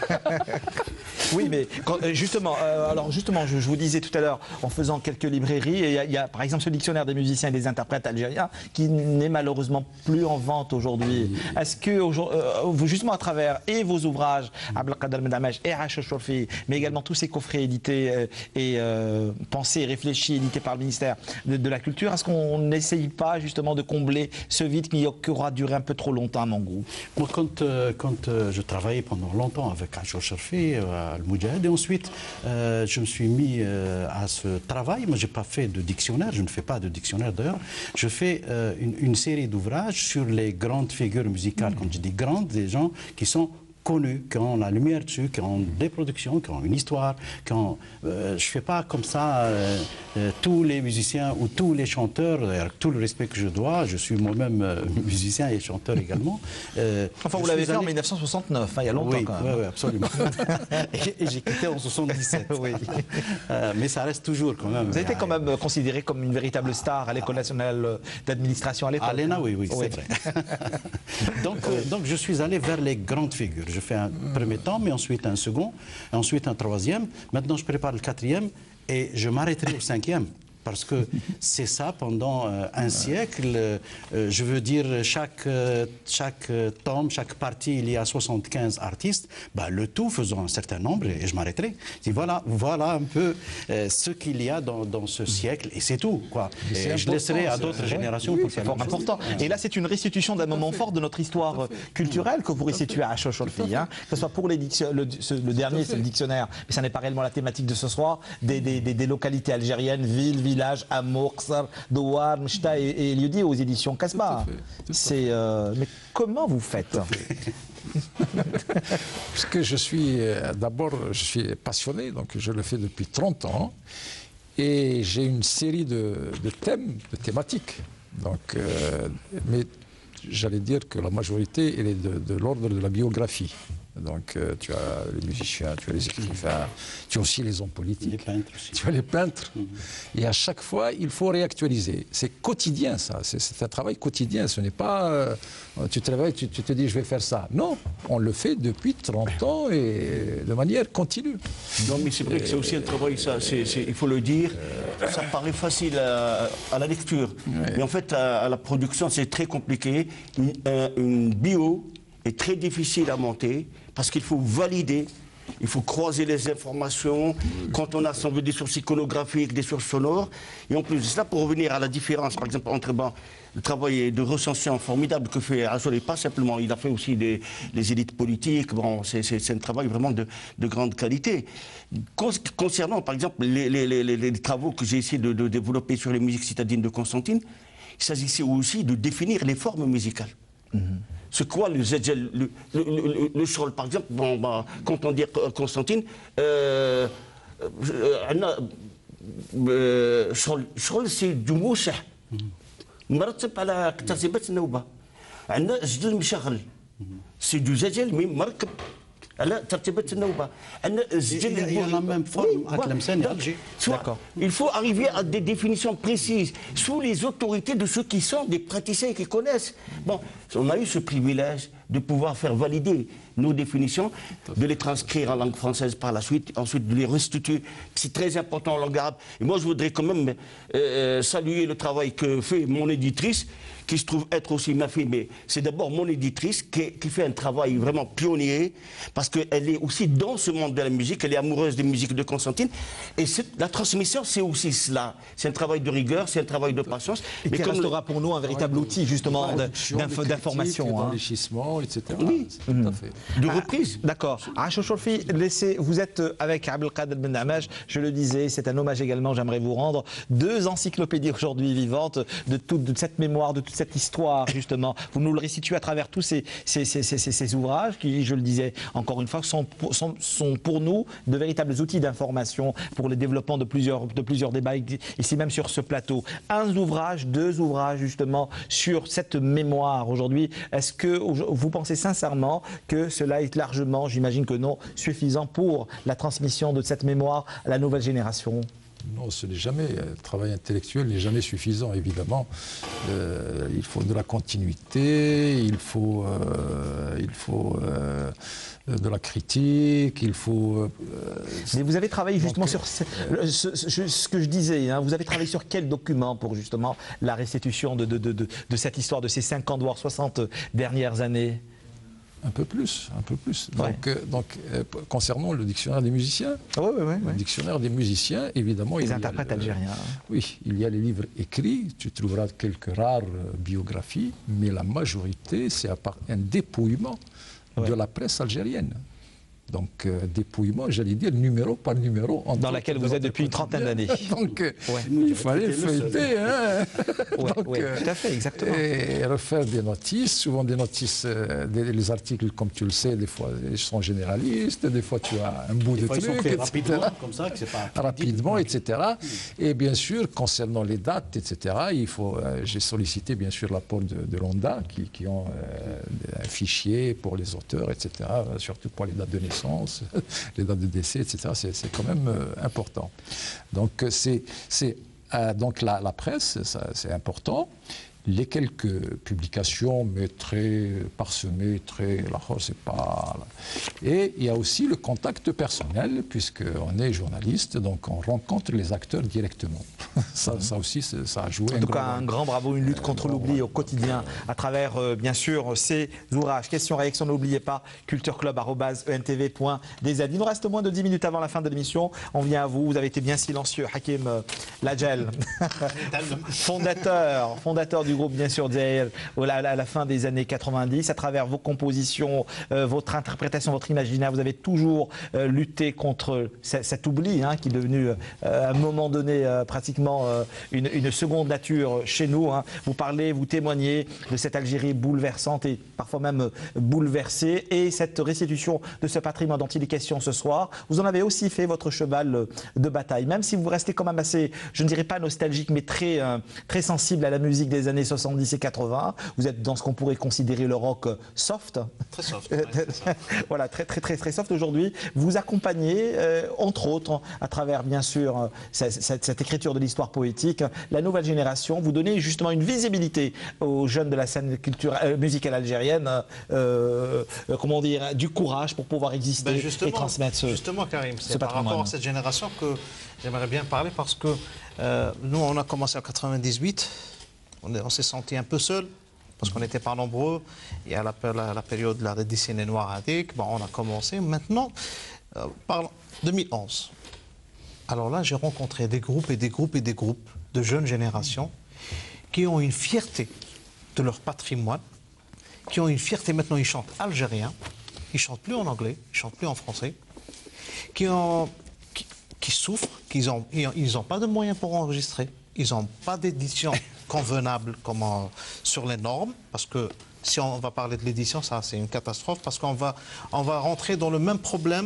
Oui, mais justement, je vous disais tout à l'heure, en faisant quelques librairies, il y a par exemple ce dictionnaire des musiciens et des interprètes algériens qui n'est malheureusement plus en vente aujourd'hui. Est-ce que, justement à travers et vos ouvrages, Abdelkader Medamej et Chouchofi, mais également tous ces coffrets édités et pensés et réfléchis, édités par le ministère de la Culture, est-ce qu'on n'essaye pas justement de combler ce vide qui aura duré un peu trop longtemps, mon groupe? Moi, quand je travaillais pendant longtemps avec Chouchofi, Al-Moudjahid, et ensuite je me suis mis à ce travail. Moi, je n'ai pas fait de dictionnaire, je ne fais pas de dictionnaire d'ailleurs. Je fais une série d'ouvrages sur les grandes figures musicales. Quand je dis grandes, des gens qui sont connus, qui ont la lumière dessus, qui ont des productions, qui ont une histoire. Je ne fais pas comme ça tous les musiciens ou tous les chanteurs, avec tout le respect que je dois. Je suis moi-même musicien et chanteur également. Enfin, vous l'avez fait en 1969, il y a longtemps quand même. Oui, absolument. et j'ai quitté en 77. Oui. Mais ça reste toujours quand même. Vous avez été quand même considéré comme une véritable star à l'École nationale d'administration à l'époque. À l'ENA, oui, c'est vrai. Donc je suis allé vers les grandes figures. Je fais un premier temps, mais ensuite un second, ensuite un troisième. Maintenant, je prépare le quatrième et je m'arrêterai au cinquième. Parce que c'est ça, pendant un siècle, je veux dire, chaque tome, chaque partie, il y a 75 artistes, le tout faisant un certain nombre, et je m'arrêterai. Voilà un peu ce qu'il y a dans ce siècle, et c'est tout, quoi. Et je laisserai à d'autres générations pour faire important. Et là, c'est une restitution d'un moment fort de notre histoire culturelle que vous restituez à Chouchofi, que ce soit pour le dernier, c'est le dictionnaire, mais ça n'est pas réellement la thématique de ce soir, des localités algériennes, villes, village, Amour, Ksar, Douar, Mchta et Liudi aux éditions Casbah. Mais comment vous faites? Parce que je suis passionné, donc je le fais depuis 30 ans, et j'ai une série de thèmes, de thématiques. Donc, mais j'allais dire que la majorité, elle est de l'ordre de la biographie. Donc tu as les musiciens, tu as les écrivains, tu as aussi les hommes politiques, les peintres aussi. Tu as les peintres. Et à chaque fois, il faut réactualiser. C'est quotidien ça, c'est un travail quotidien. Ce n'est pas, tu te réveilles, tu te dis je vais faire ça. Non, on le fait depuis 30 ans et de manière continue. Non mais c'est vrai que c'est aussi un travail, ça, il faut le dire, ça paraît facile à la lecture. Mais en fait à la production c'est très compliqué. Une bio est très difficile à monter parce qu'il faut valider, il faut croiser les informations. Quand on a, des sources iconographiques, des sources sonores. Et en plus de cela, pour revenir à la différence, par exemple, entre le travail de recension formidable que fait Assol, et pas simplement, il a fait aussi des élites politiques. Bon, c'est un travail vraiment de grande qualité. Concernant, par exemple, les travaux que j'ai essayé de développer sur les musiques citadines de Constantine, il s'agissait aussi de définir les formes musicales. C'est quoi le zedjel, le chol, par exemple, bon, bah, quand on dit Constantine, شغل سي جموشح مرتب على ترتيبات النوبه. عندنا جدل مشغل سي دو زجل مي مركب على ترتيبات النوبه. عندنا il faut arriver à des définitions précises sous les autorités de ceux qui sont des praticiens et qui connaissent. Bon, on a eu ce privilège de pouvoir faire valider nos définitions, de les transcrire en langue française par la suite, ensuite de les restituer. C'est très important en langue arabe. Et moi, je voudrais quand même saluer le travail que fait mon éditrice, qui se trouve être aussi ma fille, mais c'est d'abord mon éditrice qui fait un travail vraiment pionnier, parce qu'elle est aussi dans ce monde de la musique, elle est amoureuse des musiques de Constantine, et la transmission, c'est aussi cela. C'est un travail de rigueur, c'est un travail de patience. Et qui restera pour nous un véritable outil, justement, d'information. D'enrichissement, etc. Oui, tout à fait. De reprise. D'accord. Achou Cholfi, vous êtes avec Abdelkader Ben Amaj, je le disais, c'est un hommage également, j'aimerais vous rendre. 2 encyclopédies aujourd'hui vivantes de toute cette mémoire, de toute cette histoire, justement. Vous nous le restituez à travers tous ces ouvrages qui, je le disais encore une fois, sont pour nous de véritables outils d'information pour le développement de plusieurs débats ici même sur ce plateau. 2 ouvrages justement sur cette mémoire aujourd'hui. Est-ce que vous pensez sincèrement que cela est largement, j'imagine que non, suffisant pour la transmission de cette mémoire à la nouvelle génération ? Non, ce n'est jamais, le travail intellectuel n'est jamais suffisant, évidemment. Il faut de la continuité, il faut de la critique, il faut... Mais vous avez travaillé justement sur ce que je disais, hein, vous avez travaillé sur quel document pour justement la restitution de cette histoire de ces 50 voire 60 dernières années ? Un peu plus. Ouais. Donc, concernant le dictionnaire des musiciens, le dictionnaire des musiciens, évidemment... Les interprètes algériens. Oui, il y a les livres écrits, tu trouveras quelques rares biographies, mais la majorité, c'est un dépouillement de la presse algérienne. Donc, dépouillement, j'allais dire numéro par numéro. Dans laquelle vous êtes depuis une trentaine d'années. Donc, il fallait feuilleter. Hein. Oui, tout à fait, exactement. Et refaire des notices, souvent des notices, les articles, comme tu le sais, des fois, ils sont généralistes, des fois, tu as un bout de truc, etc. Rapidement, comme ça, que c'est pas rapidement, etc. Et bien sûr, concernant les dates, etc., j'ai sollicité, bien sûr, l'apport de l'ONDA, qui ont un fichier pour les auteurs, etc., surtout pour les dates de naissance. Les dates de décès, etc., c'est quand même important. Donc, donc la presse, c'est important. Les quelques publications, mais très parsemées, c'est pas... Et il y a aussi le contact personnel, puisqu'on est journaliste, donc on rencontre les acteurs directement. Ça aussi, ça a joué en tout cas, un grand bravo, une lutte contre l'oubli au quotidien, à travers, bien sûr, ces ouvrages. Question, réaction, n'oubliez pas, cultureclub@entv.dz. Il nous reste moins de 10 minutes avant la fin de l'émission. On vient à vous, vous avez été bien silencieux. Hakim Ladjel, fondateur du groupe, bien sûr, Djaïr, à la fin des années 90, à travers vos compositions, votre interprétation, votre imaginaire, vous avez toujours lutté contre cet oubli, hein, qui est devenu, à un moment donné, pratiquement une seconde nature chez nous. Hein. Vous parlez, vous témoignez de cette Algérie bouleversante et parfois même bouleversée, et cette restitution de ce patrimoine dont il est question ce soir. Vous en avez aussi fait votre cheval de bataille, même si vous restez quand même assez, je ne dirais pas nostalgique, mais très sensible à la musique des années 70 et 80. Vous êtes dans ce qu'on pourrait considérer le rock soft. Très soft. Voilà, très soft aujourd'hui. Vous accompagnez, entre autres, à travers, bien sûr, cette écriture de l'histoire poétique, la nouvelle génération. Vous donnez justement une visibilité aux jeunes de la scène musicale algérienne, comment dire, du courage pour pouvoir exister et transmettre ce Justement, Karim, c'est par patrimoine. rapport à cette génération que j'aimerais bien parler, parce que nous, on a commencé en 98. On s'est senti un peu seul, parce qu'on n'était pas nombreux. Et à la période de la décennie noire, on a commencé. Maintenant, par 2011. Alors là, j'ai rencontré des groupes et des groupes et des groupes de jeunes générations qui ont une fierté de leur patrimoine, qui ont une fierté, maintenant ils chantent algérien, ils chantent plus en anglais, ils chantent plus en français, qui souffrent, ils ont pas de moyens pour enregistrer, ils n'ont pas d'édition convenable comme sur les normes, parce que si on va parler de l'édition, ça c'est une catastrophe, parce qu'on va rentrer dans le même problème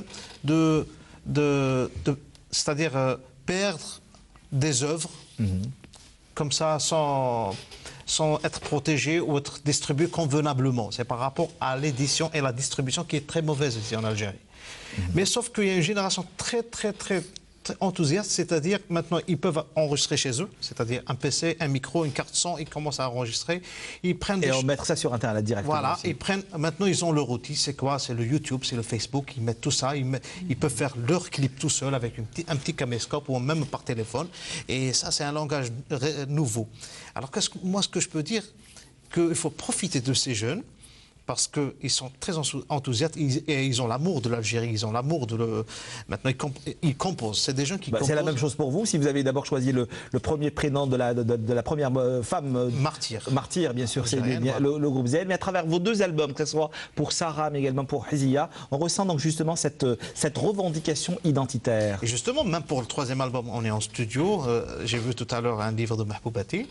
c'est-à-dire perdre des œuvres comme ça sans être protégées ou être distribuées convenablement. C'est par rapport à l'édition et la distribution qui est très mauvaise ici en Algérie. Mais sauf qu'il y a une génération très enthousiastes, c'est-à-dire maintenant ils peuvent enregistrer chez eux, c'est-à-dire un PC, un micro, une carte son, ils commencent à enregistrer, ils prennent et on mettre ça sur Internet directement. Voilà, aussi. maintenant ils ont leur outil, c'est quoi? C'est le YouTube, c'est le Facebook, ils mettent tout ça, ils peuvent faire leur clip tout seul avec un petit caméscope ou même par téléphone, et ça c'est un langage nouveau. Alors moi ce que je peux dire, qu'il faut profiter de ces jeunes, parce qu'ils sont très enthousiastes et ils ont l'amour de l'Algérie, ils ont l'amour de Maintenant, ils composent. C'est des gens qui composent. C'est la même chose pour vous. Si vous avez d'abord choisi le premier prénom de la première femme... Martyr. Martyr, bien sûr, c'est le groupe Z. Mais à travers vos deux albums, que ce soit pour Sarah, mais également pour Hizia, on ressent donc justement cette revendication identitaire. Et justement, même pour le troisième album, on est en studio. J'ai vu tout à l'heure un livre de Mahboubati.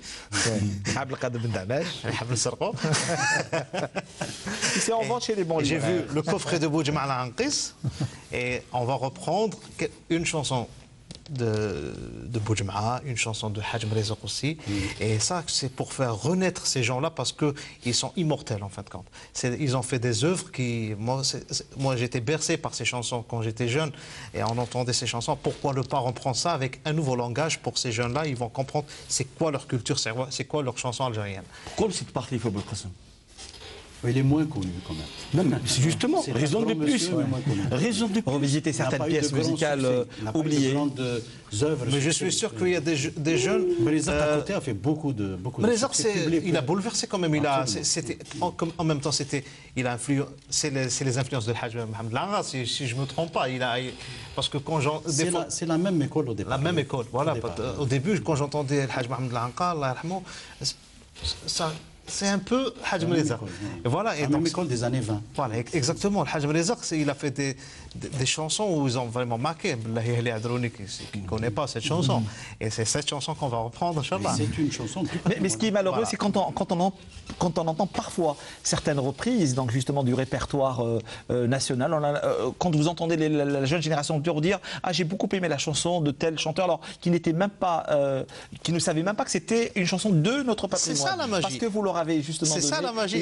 C'est en vente chez les bons livres. J'ai vu le coffret de Boujma al-Anqis et on va reprendre une chanson de Boujma, une chanson de Hajm Rezaq aussi. Et ça, c'est pour faire renaître ces gens-là parce qu'ils sont immortels en fin de compte. Ils ont fait des œuvres qui... Moi j'étais bercé par ces chansons quand j'étais jeune et on entendait ces chansons. Pourquoi ne pas reprendre ça avec un nouveau langage pour ces jeunes-là? Ils vont comprendre c'est quoi leur culture, c'est quoi leur chanson algérienne. Pourquoi cette partie, Fabel Qassem? Il est moins connu quand même. Non, mais justement, raison de plus. Raison de plus. Revisiter certaines pièces musicales oubliées. Mais je suis sûr qu'il y a des jeunes. Mais les à côté a fait beaucoup de il a bouleversé quand même. En même temps, c'est les influences de Hajj Mohamed Langa, si je ne me trompe pas. Parce que quand c'est la même école au départ. La même école, voilà. Au début, quand j'entendais Hajj Mohamed Langa, Allah yarhamou, ça. C'est un peu Hajm Rezaq. Voilà, et même école des années 20. Voilà, exactement. Hajm Rezaq, il a fait des chansons où ils ont vraiment marqué. Billahi Adrouni qui ne connaît pas cette chanson. Et c'est cette chanson qu'on va reprendre, Inch'Allah. C'est une chanson. Mais ce qui est malheureux, c'est quand on entend parfois certaines reprises, donc justement du répertoire national. Quand vous entendez la jeune génération de dire ah, j'ai beaucoup aimé la chanson de tel chanteur, alors qui n'était même pas, qui ne savait même pas que c'était une chanson de notre patrimoine. C'est ça la magie. Parce que vous leur avez justement donné ça, la magie.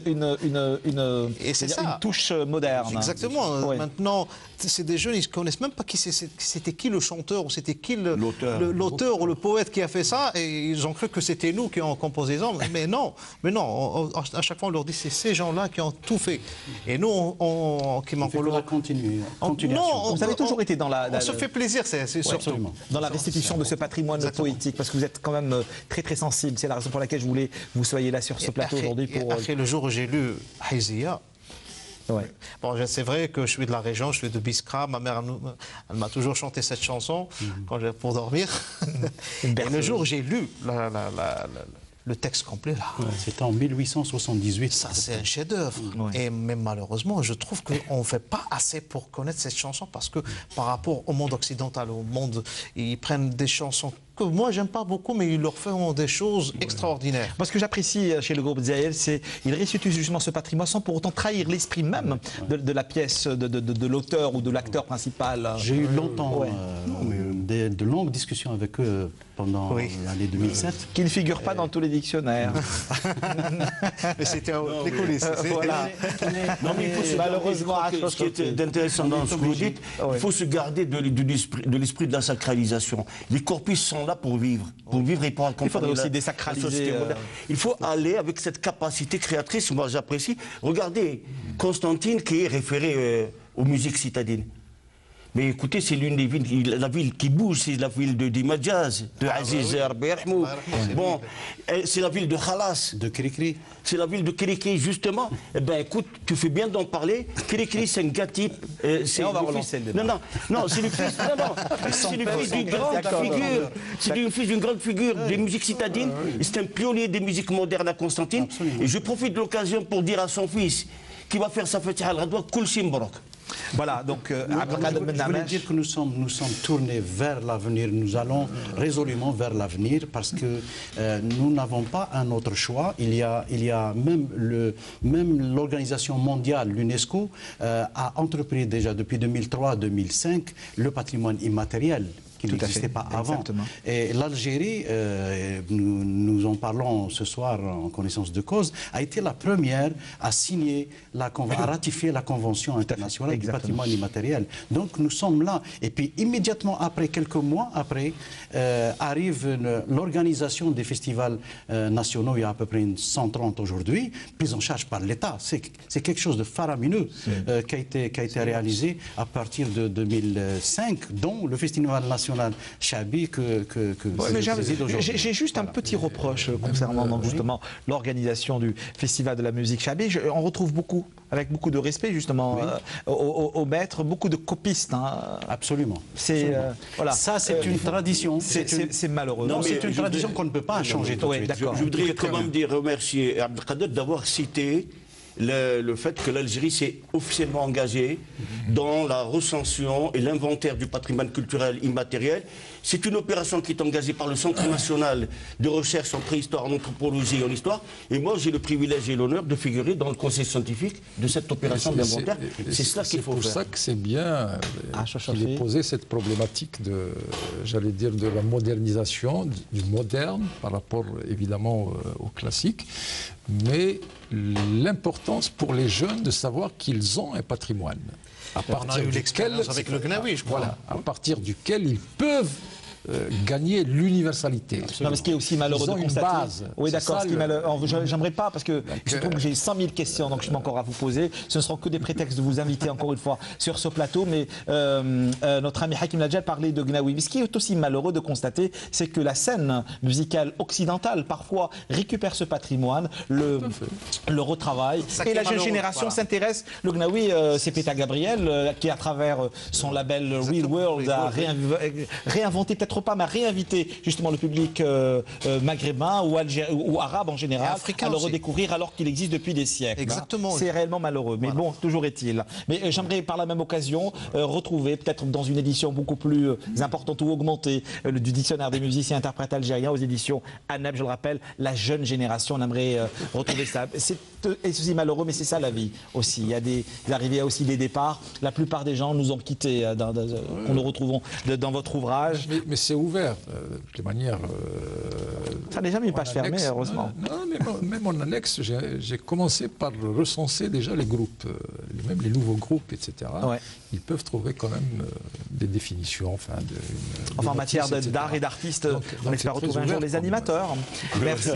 une touche moderne. Exactement. Oui. Maintenant, c'est des jeunes, ils ne connaissent même pas c'était qui le chanteur ou c'était qui l'auteur ou le poète qui a fait ça, et ils ont cru que c'était nous qui avons composé ça. Mais non, à chaque fois on leur dit c'est ces gens-là qui ont tout fait. Et nous, qui m'en faut continuer. Non, vous avez toujours été dans on se fait plaisir, c'est surtout. Dans la restitution de ce patrimoine poétique, parce que vous êtes quand même très sensible. C'est la raison pour laquelle je voulais que vous soyez là sur ce plateau aujourd'hui. Après le jour où j'ai lu Hizia, ouais. Bon, c'est vrai que je suis de la région, je suis de Biskra. Ma mère, elle m'a toujours chanté cette chanson pour dormir. Et le jour où j'ai lu le texte complet, là. Ouais, c'était en 1878. Ça, c'est un chef-d'œuvre. Ouais. Mais malheureusement, je trouve qu'on ne fait pas assez pour connaître cette chanson parce que par rapport au monde occidental, au monde, ils prennent des chansons que moi, j'aime pas beaucoup, mais ils leur font des choses extraordinaires. Parce que j'apprécie chez le groupe Zahel, c'est qu'ils restituent justement ce patrimoine sans pour autant trahir l'esprit même de la pièce, de l'auteur ou de l'acteur principal. J'ai eu longtemps de longues discussions avec eux pendant l'année 2007. Qui ne figurent pas dans tous les dictionnaires. Mais c'était les coulisses. Voilà. Non, mais il faut se malheureusement, ce qui est intéressant dans ce que vous dites, il faut se garder de l'esprit de la sacralisation. Les corpus sont là pour vivre et pour accompagner. Il faudrait aussi désacraliser. Il faut aller avec cette capacité créatrice. Moi, j'apprécie. Regardez Constantine qui est référé aux musiques citadines. Mais écoutez, c'est l'une des villes, la ville qui bouge, c'est la ville de Dimajaz, de Aziz Rabbi Yarhamou. Bon, c'est la ville de Khalas. De Krikri. C'est la ville de Krikri, justement. Eh bien, écoute, tu fais bien d'en parler. Krikri, c'est un gars type. On va relancer le débat. Non, c'est le fils. C'est le fils d'une grande figure. C'est le fils d'une grande figure des musiques citadines. C'est un pionnier des musiques modernes à Constantine. Absolument. Et je profite de l'occasion pour dire à son fils qui va faire sa fête à Al-Ghadwa, Kulshim Barak. Voilà, donc Je voulais dire que nous sommes tournés vers l'avenir, nous allons résolument vers l'avenir parce que nous n'avons pas un autre choix. Il y a même l'organisation mondiale, l'UNESCO, a entrepris déjà depuis 2003-2005 le patrimoine immatériel qui n'existait pas avant. Exactement. Et l'Algérie, nous en parlons ce soir en connaissance de cause, a été la première à signer, à ratifier la Convention internationale du patrimoine immatériel. Donc nous sommes là. Et puis immédiatement après, quelques mois après, arrive l'organisation des festivals nationaux, il y a à peu près 130 aujourd'hui, prise en charge par l'État. C'est quelque chose de faramineux qui a été réalisé à partir de 2005, dont le Festival national Chabi j'ai juste un petit reproche concernant donc, justement l'organisation du Festival de la musique Chabi. On retrouve avec beaucoup de respect justement au maître, beaucoup de copistes. Hein. Absolument. Voilà. Ça, c'est une tradition. C'est malheureux. Non, c'est une tradition qu'on ne peut pas changer tout de suite. Je voudrais quand même remercier Abdelkader d'avoir cité le fait que l'Algérie s'est officiellement engagée dans la recension et l'inventaire du patrimoine culturel immatériel. C'est une opération qui est engagée par le Centre national de recherche en préhistoire, en anthropologie et en histoire. Et moi, j'ai le privilège et l'honneur de figurer dans le conseil scientifique de cette opération d'inventaire. C'est cela qu'il faut faire. C'est pour ça que c'est bien qu'il ait posé cette problématique de, j'allais dire, de la modernisation, du moderne par rapport évidemment au classique, mais l'importance pour les jeunes de savoir qu'ils ont un patrimoine. À partir duquel, avec le Gnawi, je crois. Voilà, à partir duquel ils peuvent gagner l'universalité. Non, mais ce qui est aussi malheureux de constater. Base. Oui, d'accord. J'aimerais pas, parce que je trouve que j'ai 100 000 questions, donc je suis encore à vous poser. Ce ne seront que des prétextes de vous inviter encore une fois sur ce plateau. Mais notre ami Hakim Ladjal parlait de Gnawi. Mais ce qui est aussi malheureux de constater, c'est que la scène musicale occidentale parfois récupère ce patrimoine, le retravaille, et la jeune génération s'intéresse. Le Gnawi, c'est Peter Gabriel qui, à travers son label Real World, a réinventé peut-être pas, mais réinviter justement le public maghrébin ou arabe en général à le redécouvrir alors qu'il existe depuis des siècles. Exactement. C'est réellement malheureux, mais bon, toujours est-il. Mais j'aimerais par la même occasion retrouver, peut-être dans une édition beaucoup plus importante ou augmentée, du dictionnaire des musiciens interprètes algériens aux éditions ANEP, je le rappelle, la jeune génération, on aimerait retrouver ça. C'est aussi malheureux, mais c'est ça la vie aussi. Il y a des arrivées, il y a aussi des départs. La plupart des gens nous ont quittés, qu'on nous retrouvons dans votre ouvrage. Mais c'est ouvert, de toutes les manières. Ça n'est jamais une page fermée, heureusement. Non, mais même en annexe, j'ai commencé par recenser déjà les groupes, même les nouveaux groupes, etc. Ouais. Ils peuvent trouver quand même des définitions. En matière d'art et d'artistes, on espère retrouver un jour les animateurs. Merci.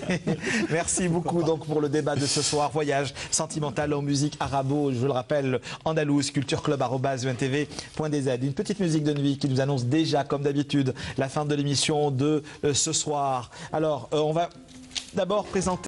Merci beaucoup donc pour le débat de ce soir. Voyage sentimental en musique arabo, je le rappelle, andalouse, cultureclub@untv.dz. Une petite musique de nuit qui nous annonce déjà, comme d'habitude, la fin de l'émission de ce soir. Alors, on va d'abord présenter